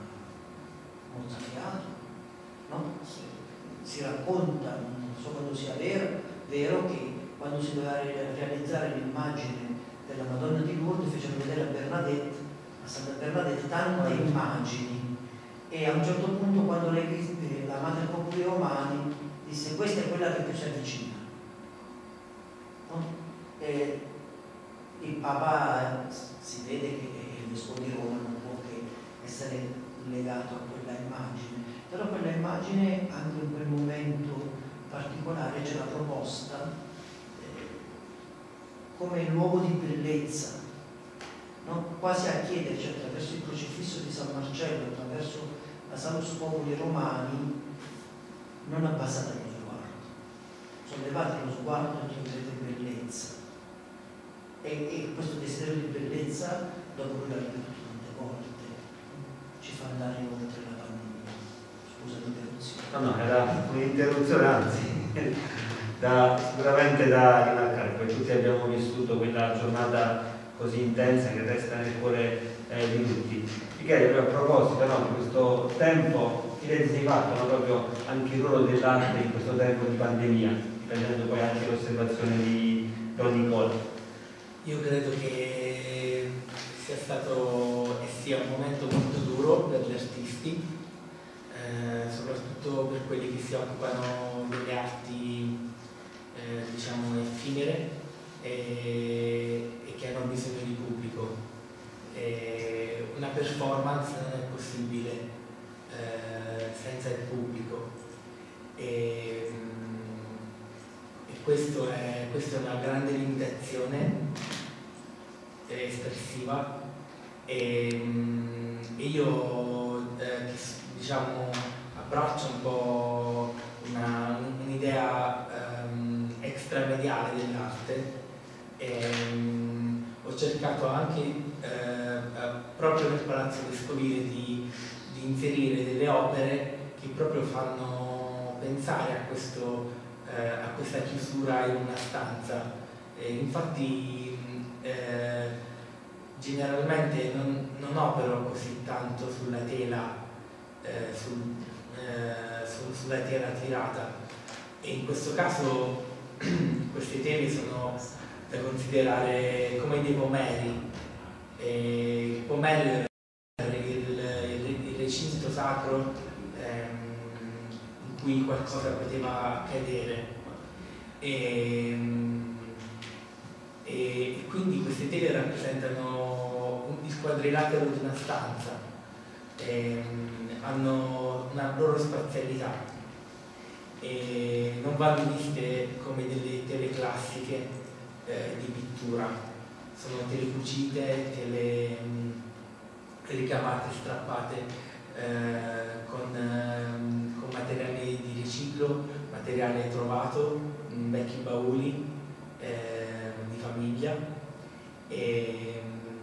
mozzafiato, no? Si, si racconta, non so quando sia vero, vero che quando si doveva realizzare l'immagine della Madonna di Lourdes fecero vedere a Bernadette, a Santa Bernadette, tante immagini, e a un certo punto quando lei vide la Madre Popoli Romani disse: questa è quella che più si avvicina, no? E il Papa si vede che il Vescovo di Roma non può che essere legato a quella immagine, però quella immagine anche in quel momento particolare c'era proposta eh, come luogo di bellezza, no? Quasi a chiederci attraverso il crocifisso di San Marcello, attraverso la Salus Populi Romani: non abbassate lo sguardo, sollevate lo sguardo e troverete bellezza. E, e questo desiderio di bellezza, dopo lui l'ha ripetuto tante volte, ci fa andare oltre la pandemia. Scusa l'interruzione. No, no, era un'interruzione, anzi, da, sicuramente da rimarcare. Poi tutti abbiamo vissuto quella giornata così intensa che resta nel cuore eh, di tutti. Michele, a proposito no, di questo tempo, che ti sei fatto no, proprio anche il ruolo dell'arte in questo tempo di pandemia, prendendo poi anche l'osservazione di Don Nicola. Io credo che sia stato e sia un momento molto duro per gli artisti, eh, soprattutto per quelli che si occupano delle arti eh, diciamo effimere e, e che hanno bisogno di pubblico. E una performance non è possibile eh, senza il pubblico. E, E questo è, questa è una grande limitazione espressiva, e, e io eh, diciamo abbraccio un po' un'idea um, extramediale dell'arte, e um, ho cercato anche eh, proprio nel Palazzo Vescovile di, di inserire delle opere che proprio fanno pensare a questo eh, a questa chiusura in una stanza. E infatti eh, generalmente non, non opero così tanto sulla tela, eh, sul, eh, su, sulla tela tirata, e in questo caso queste tele sono da considerare come dei pomeri. E il pomello è il, il, il recinto sacro ehm, in cui qualcosa poteva cadere, e, e quindi queste tele rappresentano il quadrilatero di una stanza, e, hanno una loro spazialità e non vanno viste come delle tele classiche eh, di pittura. Sono tele cucite, tele ricamate, strappate eh, con, eh, con materiale di riciclo, materiale trovato in vecchi bauli eh, di famiglia. E,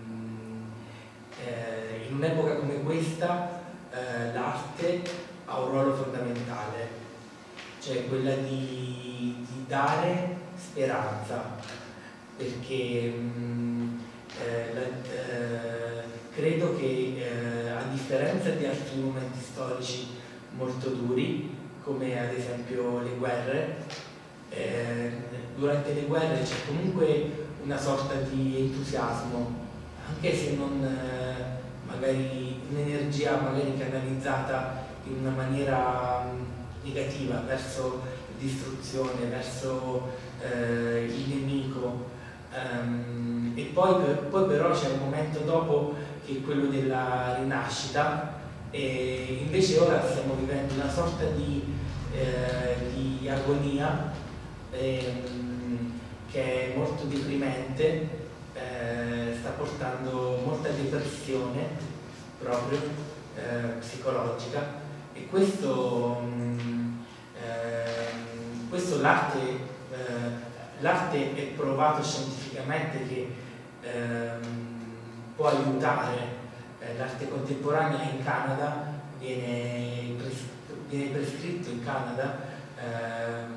eh, in un'epoca come questa eh, l'arte ha un ruolo fondamentale, cioè quella di, di dare speranza, perché mh, eh, la, eh, credo che eh, a differenza di altri momenti storici molto duri, come ad esempio le guerre, eh, durante le guerre c'è comunque una sorta di entusiasmo, anche se non eh, magari un'energia magari canalizzata in una maniera mh, negativa verso distruzione, verso eh, il nemico. Um, e poi, poi però c'è un momento dopo che è quello della rinascita, e invece ora stiamo vivendo una sorta di, eh, di agonia ehm, che è molto deprimente, eh, sta portando molta depressione proprio eh, psicologica, e questo, mh, eh, questo l'arte eh, L'arte è provato scientificamente che ehm, può aiutare, eh, l'arte contemporanea in Canada viene, pres viene prescritto in Canada ehm,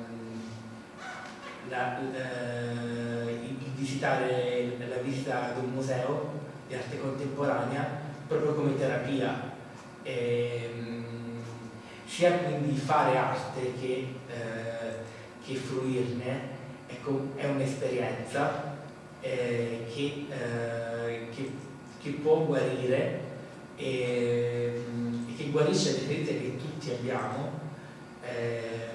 la, la, il, il visitare la visita ad un museo di arte contemporanea proprio come terapia, e, sia quindi fare arte che, eh, che fruirne. Ecco, è un'esperienza eh, che, eh, che, che può guarire e, e che guarisce le ferite che tutti abbiamo, eh,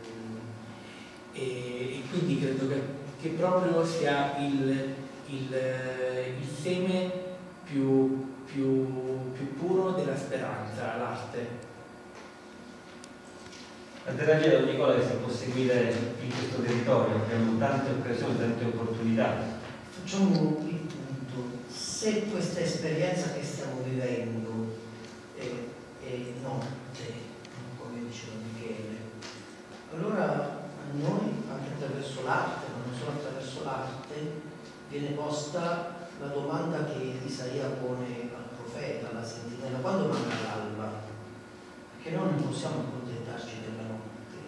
e, e quindi credo che, che proprio sia il, il, il seme più, più, più puro della speranza, l'arte. La terapia di Nicola che si può seguire in questo territorio, abbiamo tante occasioni, tante opportunità. Facciamo il punto: se questa esperienza che stiamo vivendo è, è notte, come diceva Michele, allora a noi, anche attraverso l'arte, ma non solo attraverso l'arte, viene posta la domanda che Isaia pone al profeta, alla sentinella: quando manca l'alba? Perché noi non possiamo accontentarci della notte,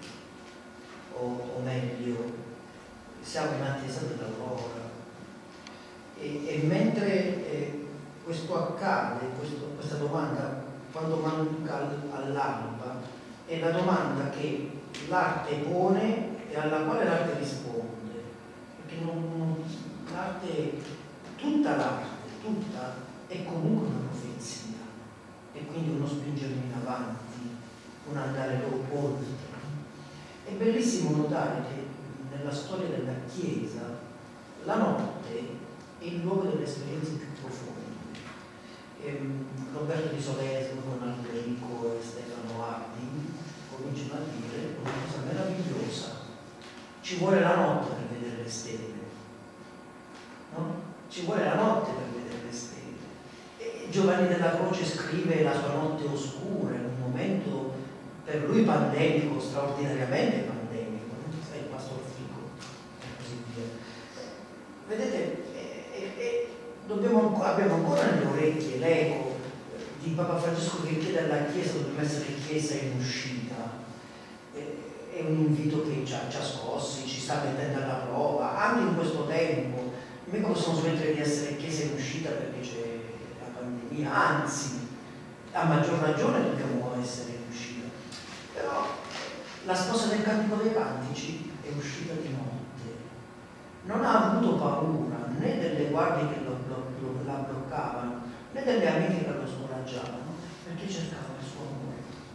o, o meglio, siamo in attesa dell'aurora. E, e mentre eh, questo accade, questo, questa domanda, quando manca all'alba, è la domanda che l'arte pone e alla quale l'arte risponde, perché l'arte, tutta l'arte, tutta è comunque una profezia, e quindi uno spingermi in avanti, un andare oltre. È bellissimo notare che nella storia della Chiesa la notte è il luogo delle esperienze più profonde. Ehm, Roberto Di Solesimo, Ronaldo Rico e Stefano Ardi cominciano a dire una cosa meravigliosa: ci vuole la notte per vedere le stelle, no? Ci vuole la notte per vedere le stelle. E Giovanni della Croce scrive la sua Notte oscura, in un momento per lui pandemico, straordinariamente pandemico, è il Pastor Fico e così via. Vedete, eh, eh, dobbiamo, abbiamo ancora nelle orecchie l'eco di Papa Francesco che chiede alla Chiesa: dobbiamo essere Chiesa in uscita. Eh, è un invito che ci ha, ci ha scossi, ci sta mettendo alla prova, anche in questo tempo. Mica possiamo smettere di essere chiesa in uscita perché c'è la pandemia, anzi, a maggior ragione dobbiamo essere in uscita. Però la sposa del Cantico dei Cantici è uscita di notte, non ha avuto paura né delle guardie che lo, lo, lo, la bloccavano, né delle amiche che lo scoraggiavano, perché cercava il suo amore.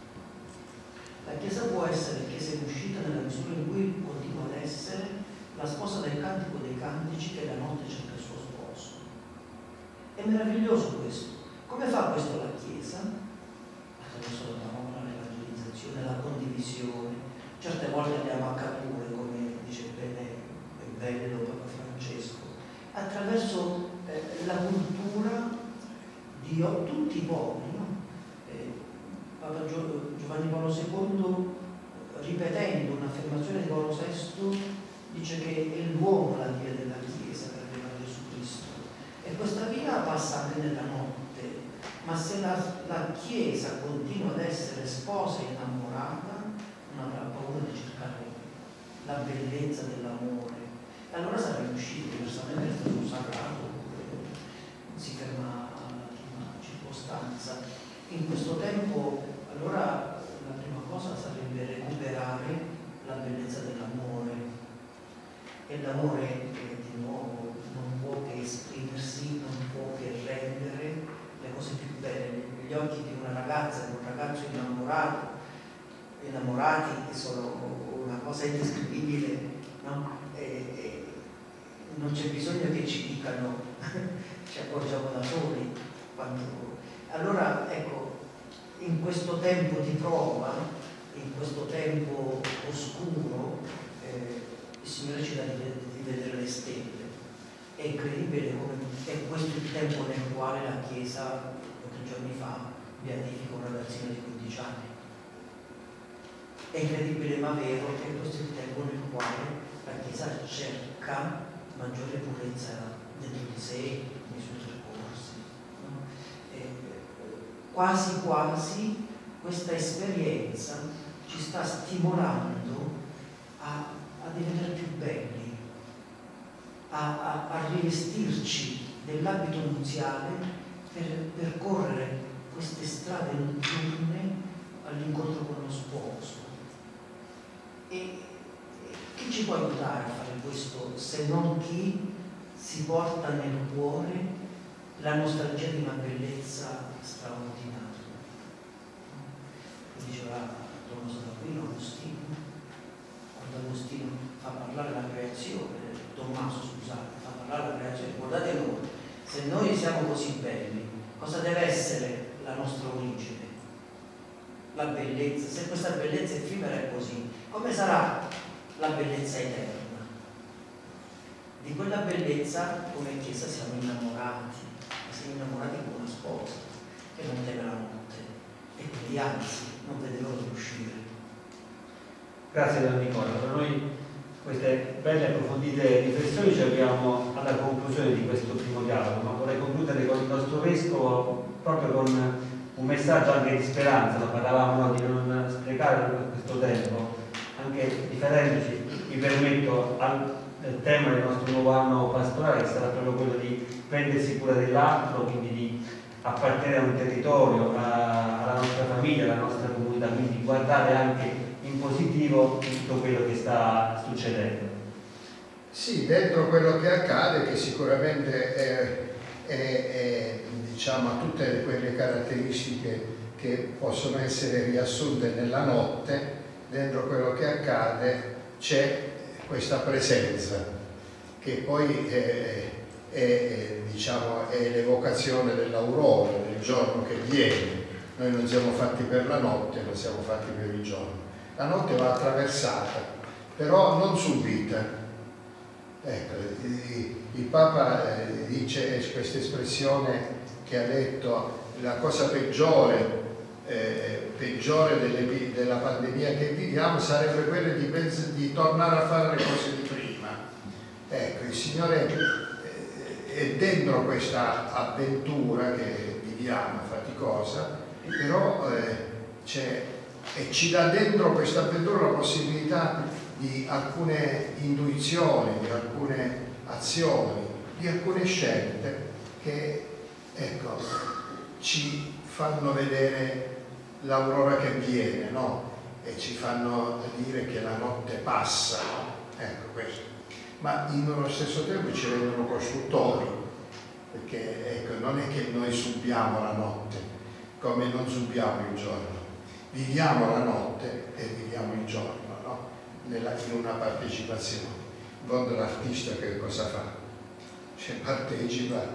La Chiesa può essere chiesa in uscita nella misura in cui continua ad essere la sposa del Cantico dei Cantici che la notte cerca il suo sposo. È meraviglioso questo. Come fa questo la Chiesa? Attraverso la parola, l'evangelizzazione, la condivisione. Certe volte andiamo a capire, come dice bene e bello Papa Francesco, attraverso eh, la cultura di tutti i popoli. No? Eh, Papa Giovanni Paolo secondo, ripetendo un'affermazione di Paolo sesto, dice che è l'uomo la via della Chiesa per arrivare a Gesù Cristo. E questa via passa anche nella notte, ma se la, la Chiesa continua ad essere sposa e innamorata, non avrà paura di cercare la bellezza dell'amore. E allora sarà riuscito, diversamente è stato sagrato, si ferma alla prima circostanza. In questo tempo, allora, la prima cosa sarebbe recuperare la bellezza dell'amore. E l'amore, eh, di nuovo, non può che esprimersi, non può che rendere le cose più belle. Gli occhi di una ragazza, di un ragazzo innamorato, innamorati che sono una cosa indescrivibile, no? E, e non c'è bisogno che ci dicano, ci accorgiamo da soli. Quando... Allora, ecco, in questo tempo di prova, in questo tempo oscuro, eh, il Signore ci dà di, di vedere le stelle. È incredibile come è questo il tempo nel quale la Chiesa, pochi giorni fa, beatifica un ragazzino di quindici anni. È incredibile ma vero che questo è il tempo nel quale la Chiesa cerca maggiore purezza dentro di sé, nei suoi percorsi. No? Quasi quasi questa esperienza ci sta stimolando a, a diventare più belli, a, a, a rivestirci dell'abito nuziale per percorrere queste strade notturne all'incontro con lo sposo. E, e chi ci può aiutare a fare questo se non chi si porta nel cuore la nostalgia di una bellezza straordinaria? Diceva Tommaso d'Aquino, Agostino, quando Agostino fa parlare la creazione, Tommaso scusate, fa parlare la creazione, guardate noi, se noi siamo così belli, cosa deve essere la nostra origine? La bellezza. Se questa bellezza effimera è così, come sarà la bellezza eterna? Di quella bellezza come Chiesa siamo innamorati, siamo innamorati come una sposa che non teme la notte e quindi anzi non vede l'ora di uscire. Grazie Don Nicola, per noi queste belle e approfondite riflessioni ci abbiamo alla conclusione di questo primo dialogo, ma vorrei concludere con il nostro Vescovo proprio con un messaggio anche di speranza. Lo parlavamo, no, di non sprecare questo tempo, anche riferendoci, mi permetto, al tema del nostro nuovo anno pastorale, che sarà proprio quello di prendersi cura dell'altro, quindi di appartenere a un territorio, a, alla nostra famiglia, alla nostra comunità, quindi guardare anche in positivo tutto quello che sta succedendo. Sì, dentro quello che accade, che sicuramente è, è, è diciamo, ha tutte quelle caratteristiche che possono essere riassunte nella notte, dentro quello che accade c'è questa presenza che poi è, è, è, diciamo, è l'evocazione dell'aurora, del giorno che viene. Noi non siamo fatti per la notte, non siamo fatti per il giorno. La notte va attraversata, però non subita. Ecco, il Papa dice questa espressione che ha detto: la cosa peggiore, eh, peggiore delle, della pandemia che viviamo sarebbe quella di, di tornare a fare le cose di prima. Ecco, il Signore è dentro questa avventura che viviamo, faticosa, però eh, c'è e ci dà dentro questa avventura la possibilità di alcune intuizioni, di alcune azioni, di alcune scelte che, ecco, ci fanno vedere l'aurora che viene, no? E ci fanno dire che la notte passa, ecco questo. Ma nello stesso tempo ci rendono costruttori, perché ecco, non è che noi subiamo la notte, come non subiamo il giorno. Viviamo la notte e viviamo il giorno, no? Nella, in una partecipazione. In fondo l'artista che cosa fa? Cioè, partecipa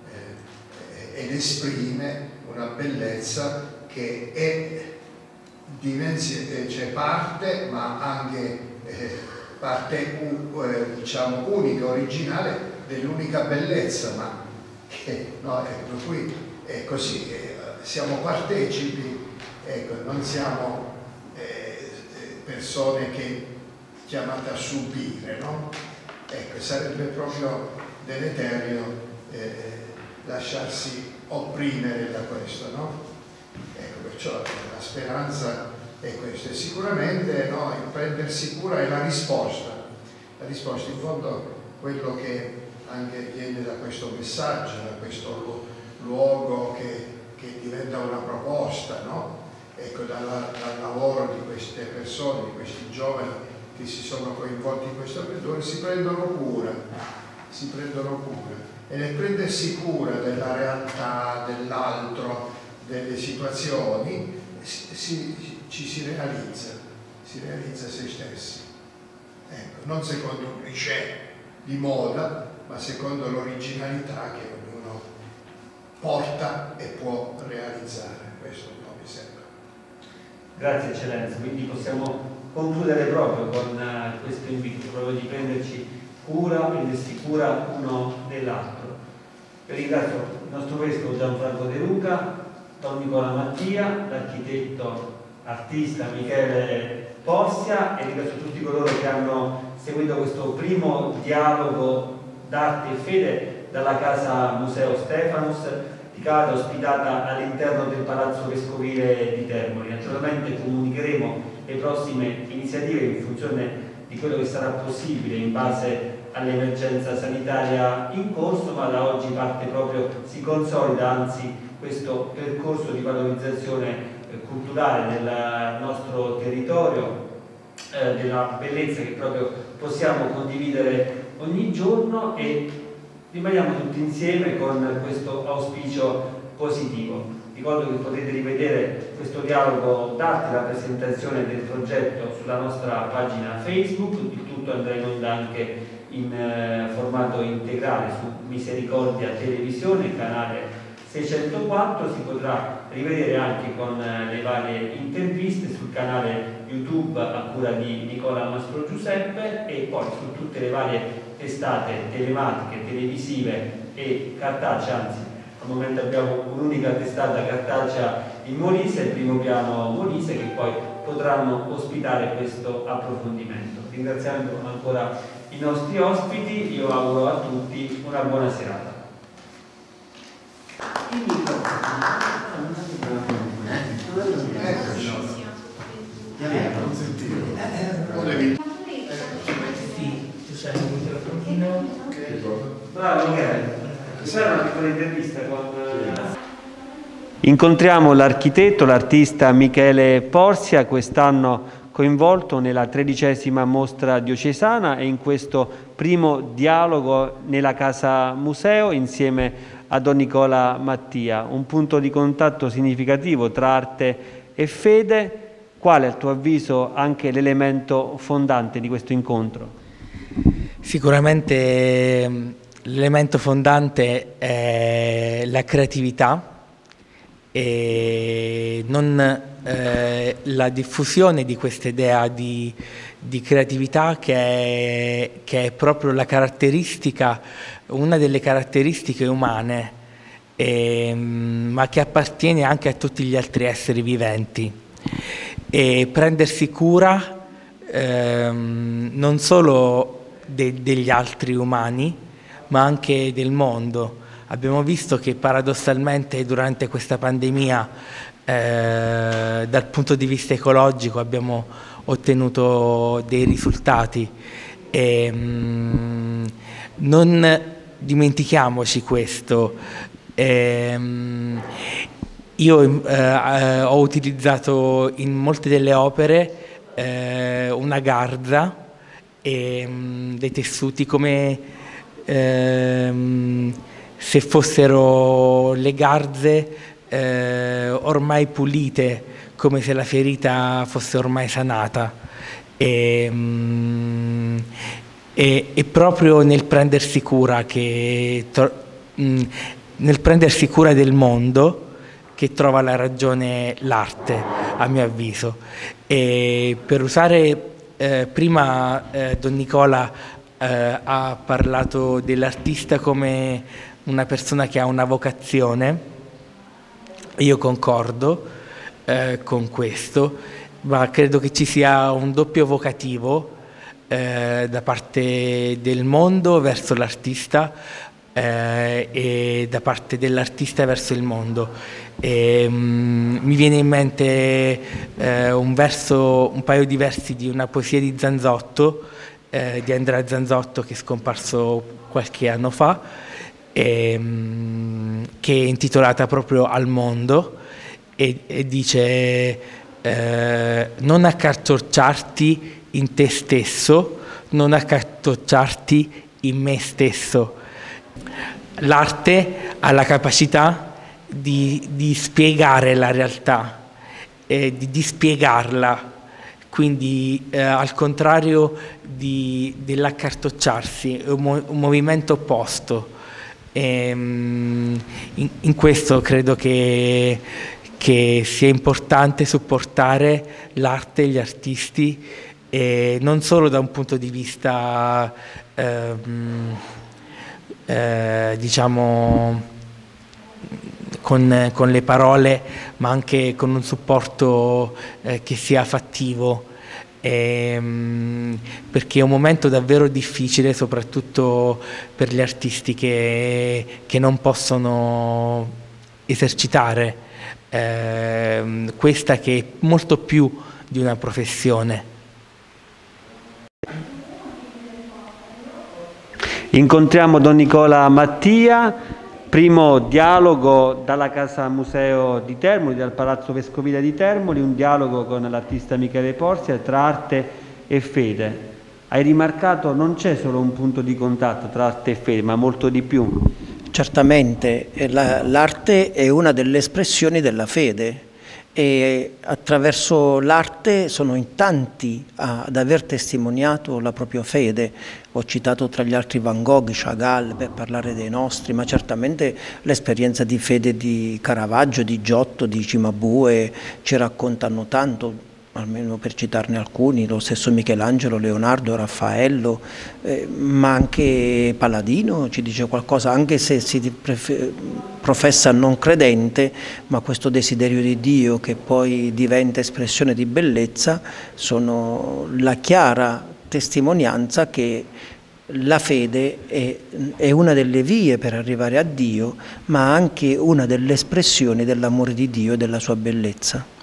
eh, ed esprime una bellezza che è dimensione, cioè parte, ma anche eh, parte eh, diciamo unica, originale dell'unica bellezza, ma che no, ecco, qui è così, eh, siamo partecipi. Ecco, non siamo eh, persone che chiamate a subire, no? Ecco, sarebbe proprio deleterio eh, lasciarsi opprimere da questo, no? Ecco, perciò la speranza è questa. E sicuramente no, il prendersi cura è la risposta. La risposta, in fondo, quello che anche viene da questo messaggio, da questo luogo che, che diventa una proposta, no? Ecco, dal, dal lavoro di queste persone, di questi giovani che si sono coinvolti in questo avventura, si prendono cura, si prendono cura. E nel prendersi cura della realtà, dell'altro, delle situazioni, si, si, ci si realizza, si realizza se stessi. Ecco, non secondo un cliché di moda, ma secondo l'originalità che ognuno porta e può realizzare. Questo non mi sembra. Grazie Eccellenza, quindi possiamo concludere proprio con uh, questo invito, proprio di prenderci cura, prendersi cura uno dell'altro. Io ringrazio il nostro vescovo Gianfranco De Luca, Don Nicola Mattia, l'architetto artista Michele Porsia, e ringrazio tutti coloro che hanno seguito questo primo dialogo d'arte e fede dalla Casa Museo Stefanus di Cade, ospitata all'interno del Palazzo Vescovile di Termoli. Naturalmente comunicheremo le prossime iniziative in funzione di quello che sarà possibile in base all'emergenza sanitaria in corso, ma da oggi parte proprio, si consolida anzi questo percorso di valorizzazione culturale del nostro territorio, eh, della bellezza che proprio possiamo condividere ogni giorno, e rimaniamo tutti insieme con questo auspicio positivo. Ricordo che potete rivedere questo dialogo d'arte, la presentazione del progetto sulla nostra pagina Facebook, il tutto andrà in onda anche in eh, formato integrale su Misericordia Televisione, canale seicentoquattro, si potrà rivedere anche con eh, le varie interviste sul canale YouTube a cura di Nicola Mastro Giuseppe, e poi su tutte le varie testate telematiche, televisive e cartacee, anzi al momento abbiamo un'unica testata cartacea in Molise, il primo piano Molise, che poi potranno ospitare questo approfondimento. Ringraziando ancora i nostri ospiti, io auguro a tutti una buona serata. Bravo Michele. C'era una piccola intervista con... Incontriamo l'architetto, l'artista Michele Porsia, quest'anno coinvolto nella tredicesima mostra diocesana e in questo primo dialogo nella Casa Museo insieme a Don Nicola Mattia. Un punto di contatto significativo tra arte e fede. Qual è a tuo avviso anche l'elemento fondante di questo incontro? Sicuramente l'elemento fondante è la creatività e non eh, la diffusione di questa idea di, di creatività che è, che è proprio la caratteristica, una delle caratteristiche umane, eh, ma che appartiene anche a tutti gli altri esseri viventi. E prendersi cura ehm, non solo de, degli altri umani, ma anche del mondo. Abbiamo visto che paradossalmente durante questa pandemia eh, dal punto di vista ecologico abbiamo ottenuto dei risultati. E, mh, non dimentichiamoci questo. E, mh, io eh, ho utilizzato in molte delle opere eh, una garza e mh, dei tessuti come ehm, se fossero le garze eh, ormai pulite, come se la ferita fosse ormai sanata. E, mh, e, e proprio nel prendersi cura che mh, nel prendersi cura del mondo che trova la ragione l'arte, a mio avviso. E per usare eh, prima eh, Don Nicola eh, ha parlato dell'artista come una persona che ha una vocazione. Io concordo eh, con questo, ma credo che ci sia un doppio vocativo eh, da parte del mondo verso l'artista eh, e da parte dell'artista verso il mondo. E, um, mi viene in mente eh, un verso, un paio di versi di una poesia di Zanzotto, eh, di Andrea Zanzotto, che è scomparso qualche anno fa, e, um, che è intitolata proprio Al mondo, e, e dice eh, non accartocciarti in te stesso, non accartocciarti in me stesso. L'arte ha la capacità Di, di spiegare la realtà, eh, di dispiegarla, quindi eh, al contrario di, dell'accartocciarsi, è un, mo un movimento opposto. E, in, in questo credo che, che sia importante supportare l'arte e gli artisti, e non solo da un punto di vista eh, eh, diciamo Con, con le parole, ma anche con un supporto eh, che sia fattivo, ehm, perché è un momento davvero difficile, soprattutto per gli artisti che, che non possono esercitare eh, questa che è molto più di una professione. Incontriamo Don Nicola Mattia. Primo dialogo dalla Casa Museo di Termoli, dal Palazzo Vescovile di Termoli, un dialogo con l'artista Michele Porzia tra arte e fede. Hai rimarcato non c'è solo un punto di contatto tra arte e fede, ma molto di più. Certamente, l'arte è una delle espressioni della fede e attraverso l'arte sono in tanti ad aver testimoniato la propria fede. Ho citato tra gli altri Van Gogh, Chagall, per parlare dei nostri, ma certamente l'esperienza di fede di Caravaggio, di Giotto, di Cimabue ci raccontano tanto, almeno per citarne alcuni, lo stesso Michelangelo, Leonardo, Raffaello, eh, ma anche Palladino ci dice qualcosa, anche se si professa non credente, ma questo desiderio di Dio che poi diventa espressione di bellezza sono la chiara testimonianza che la fede è, è una delle vie per arrivare a Dio, ma anche una delle espressioni dell'amore di Dio e della sua bellezza.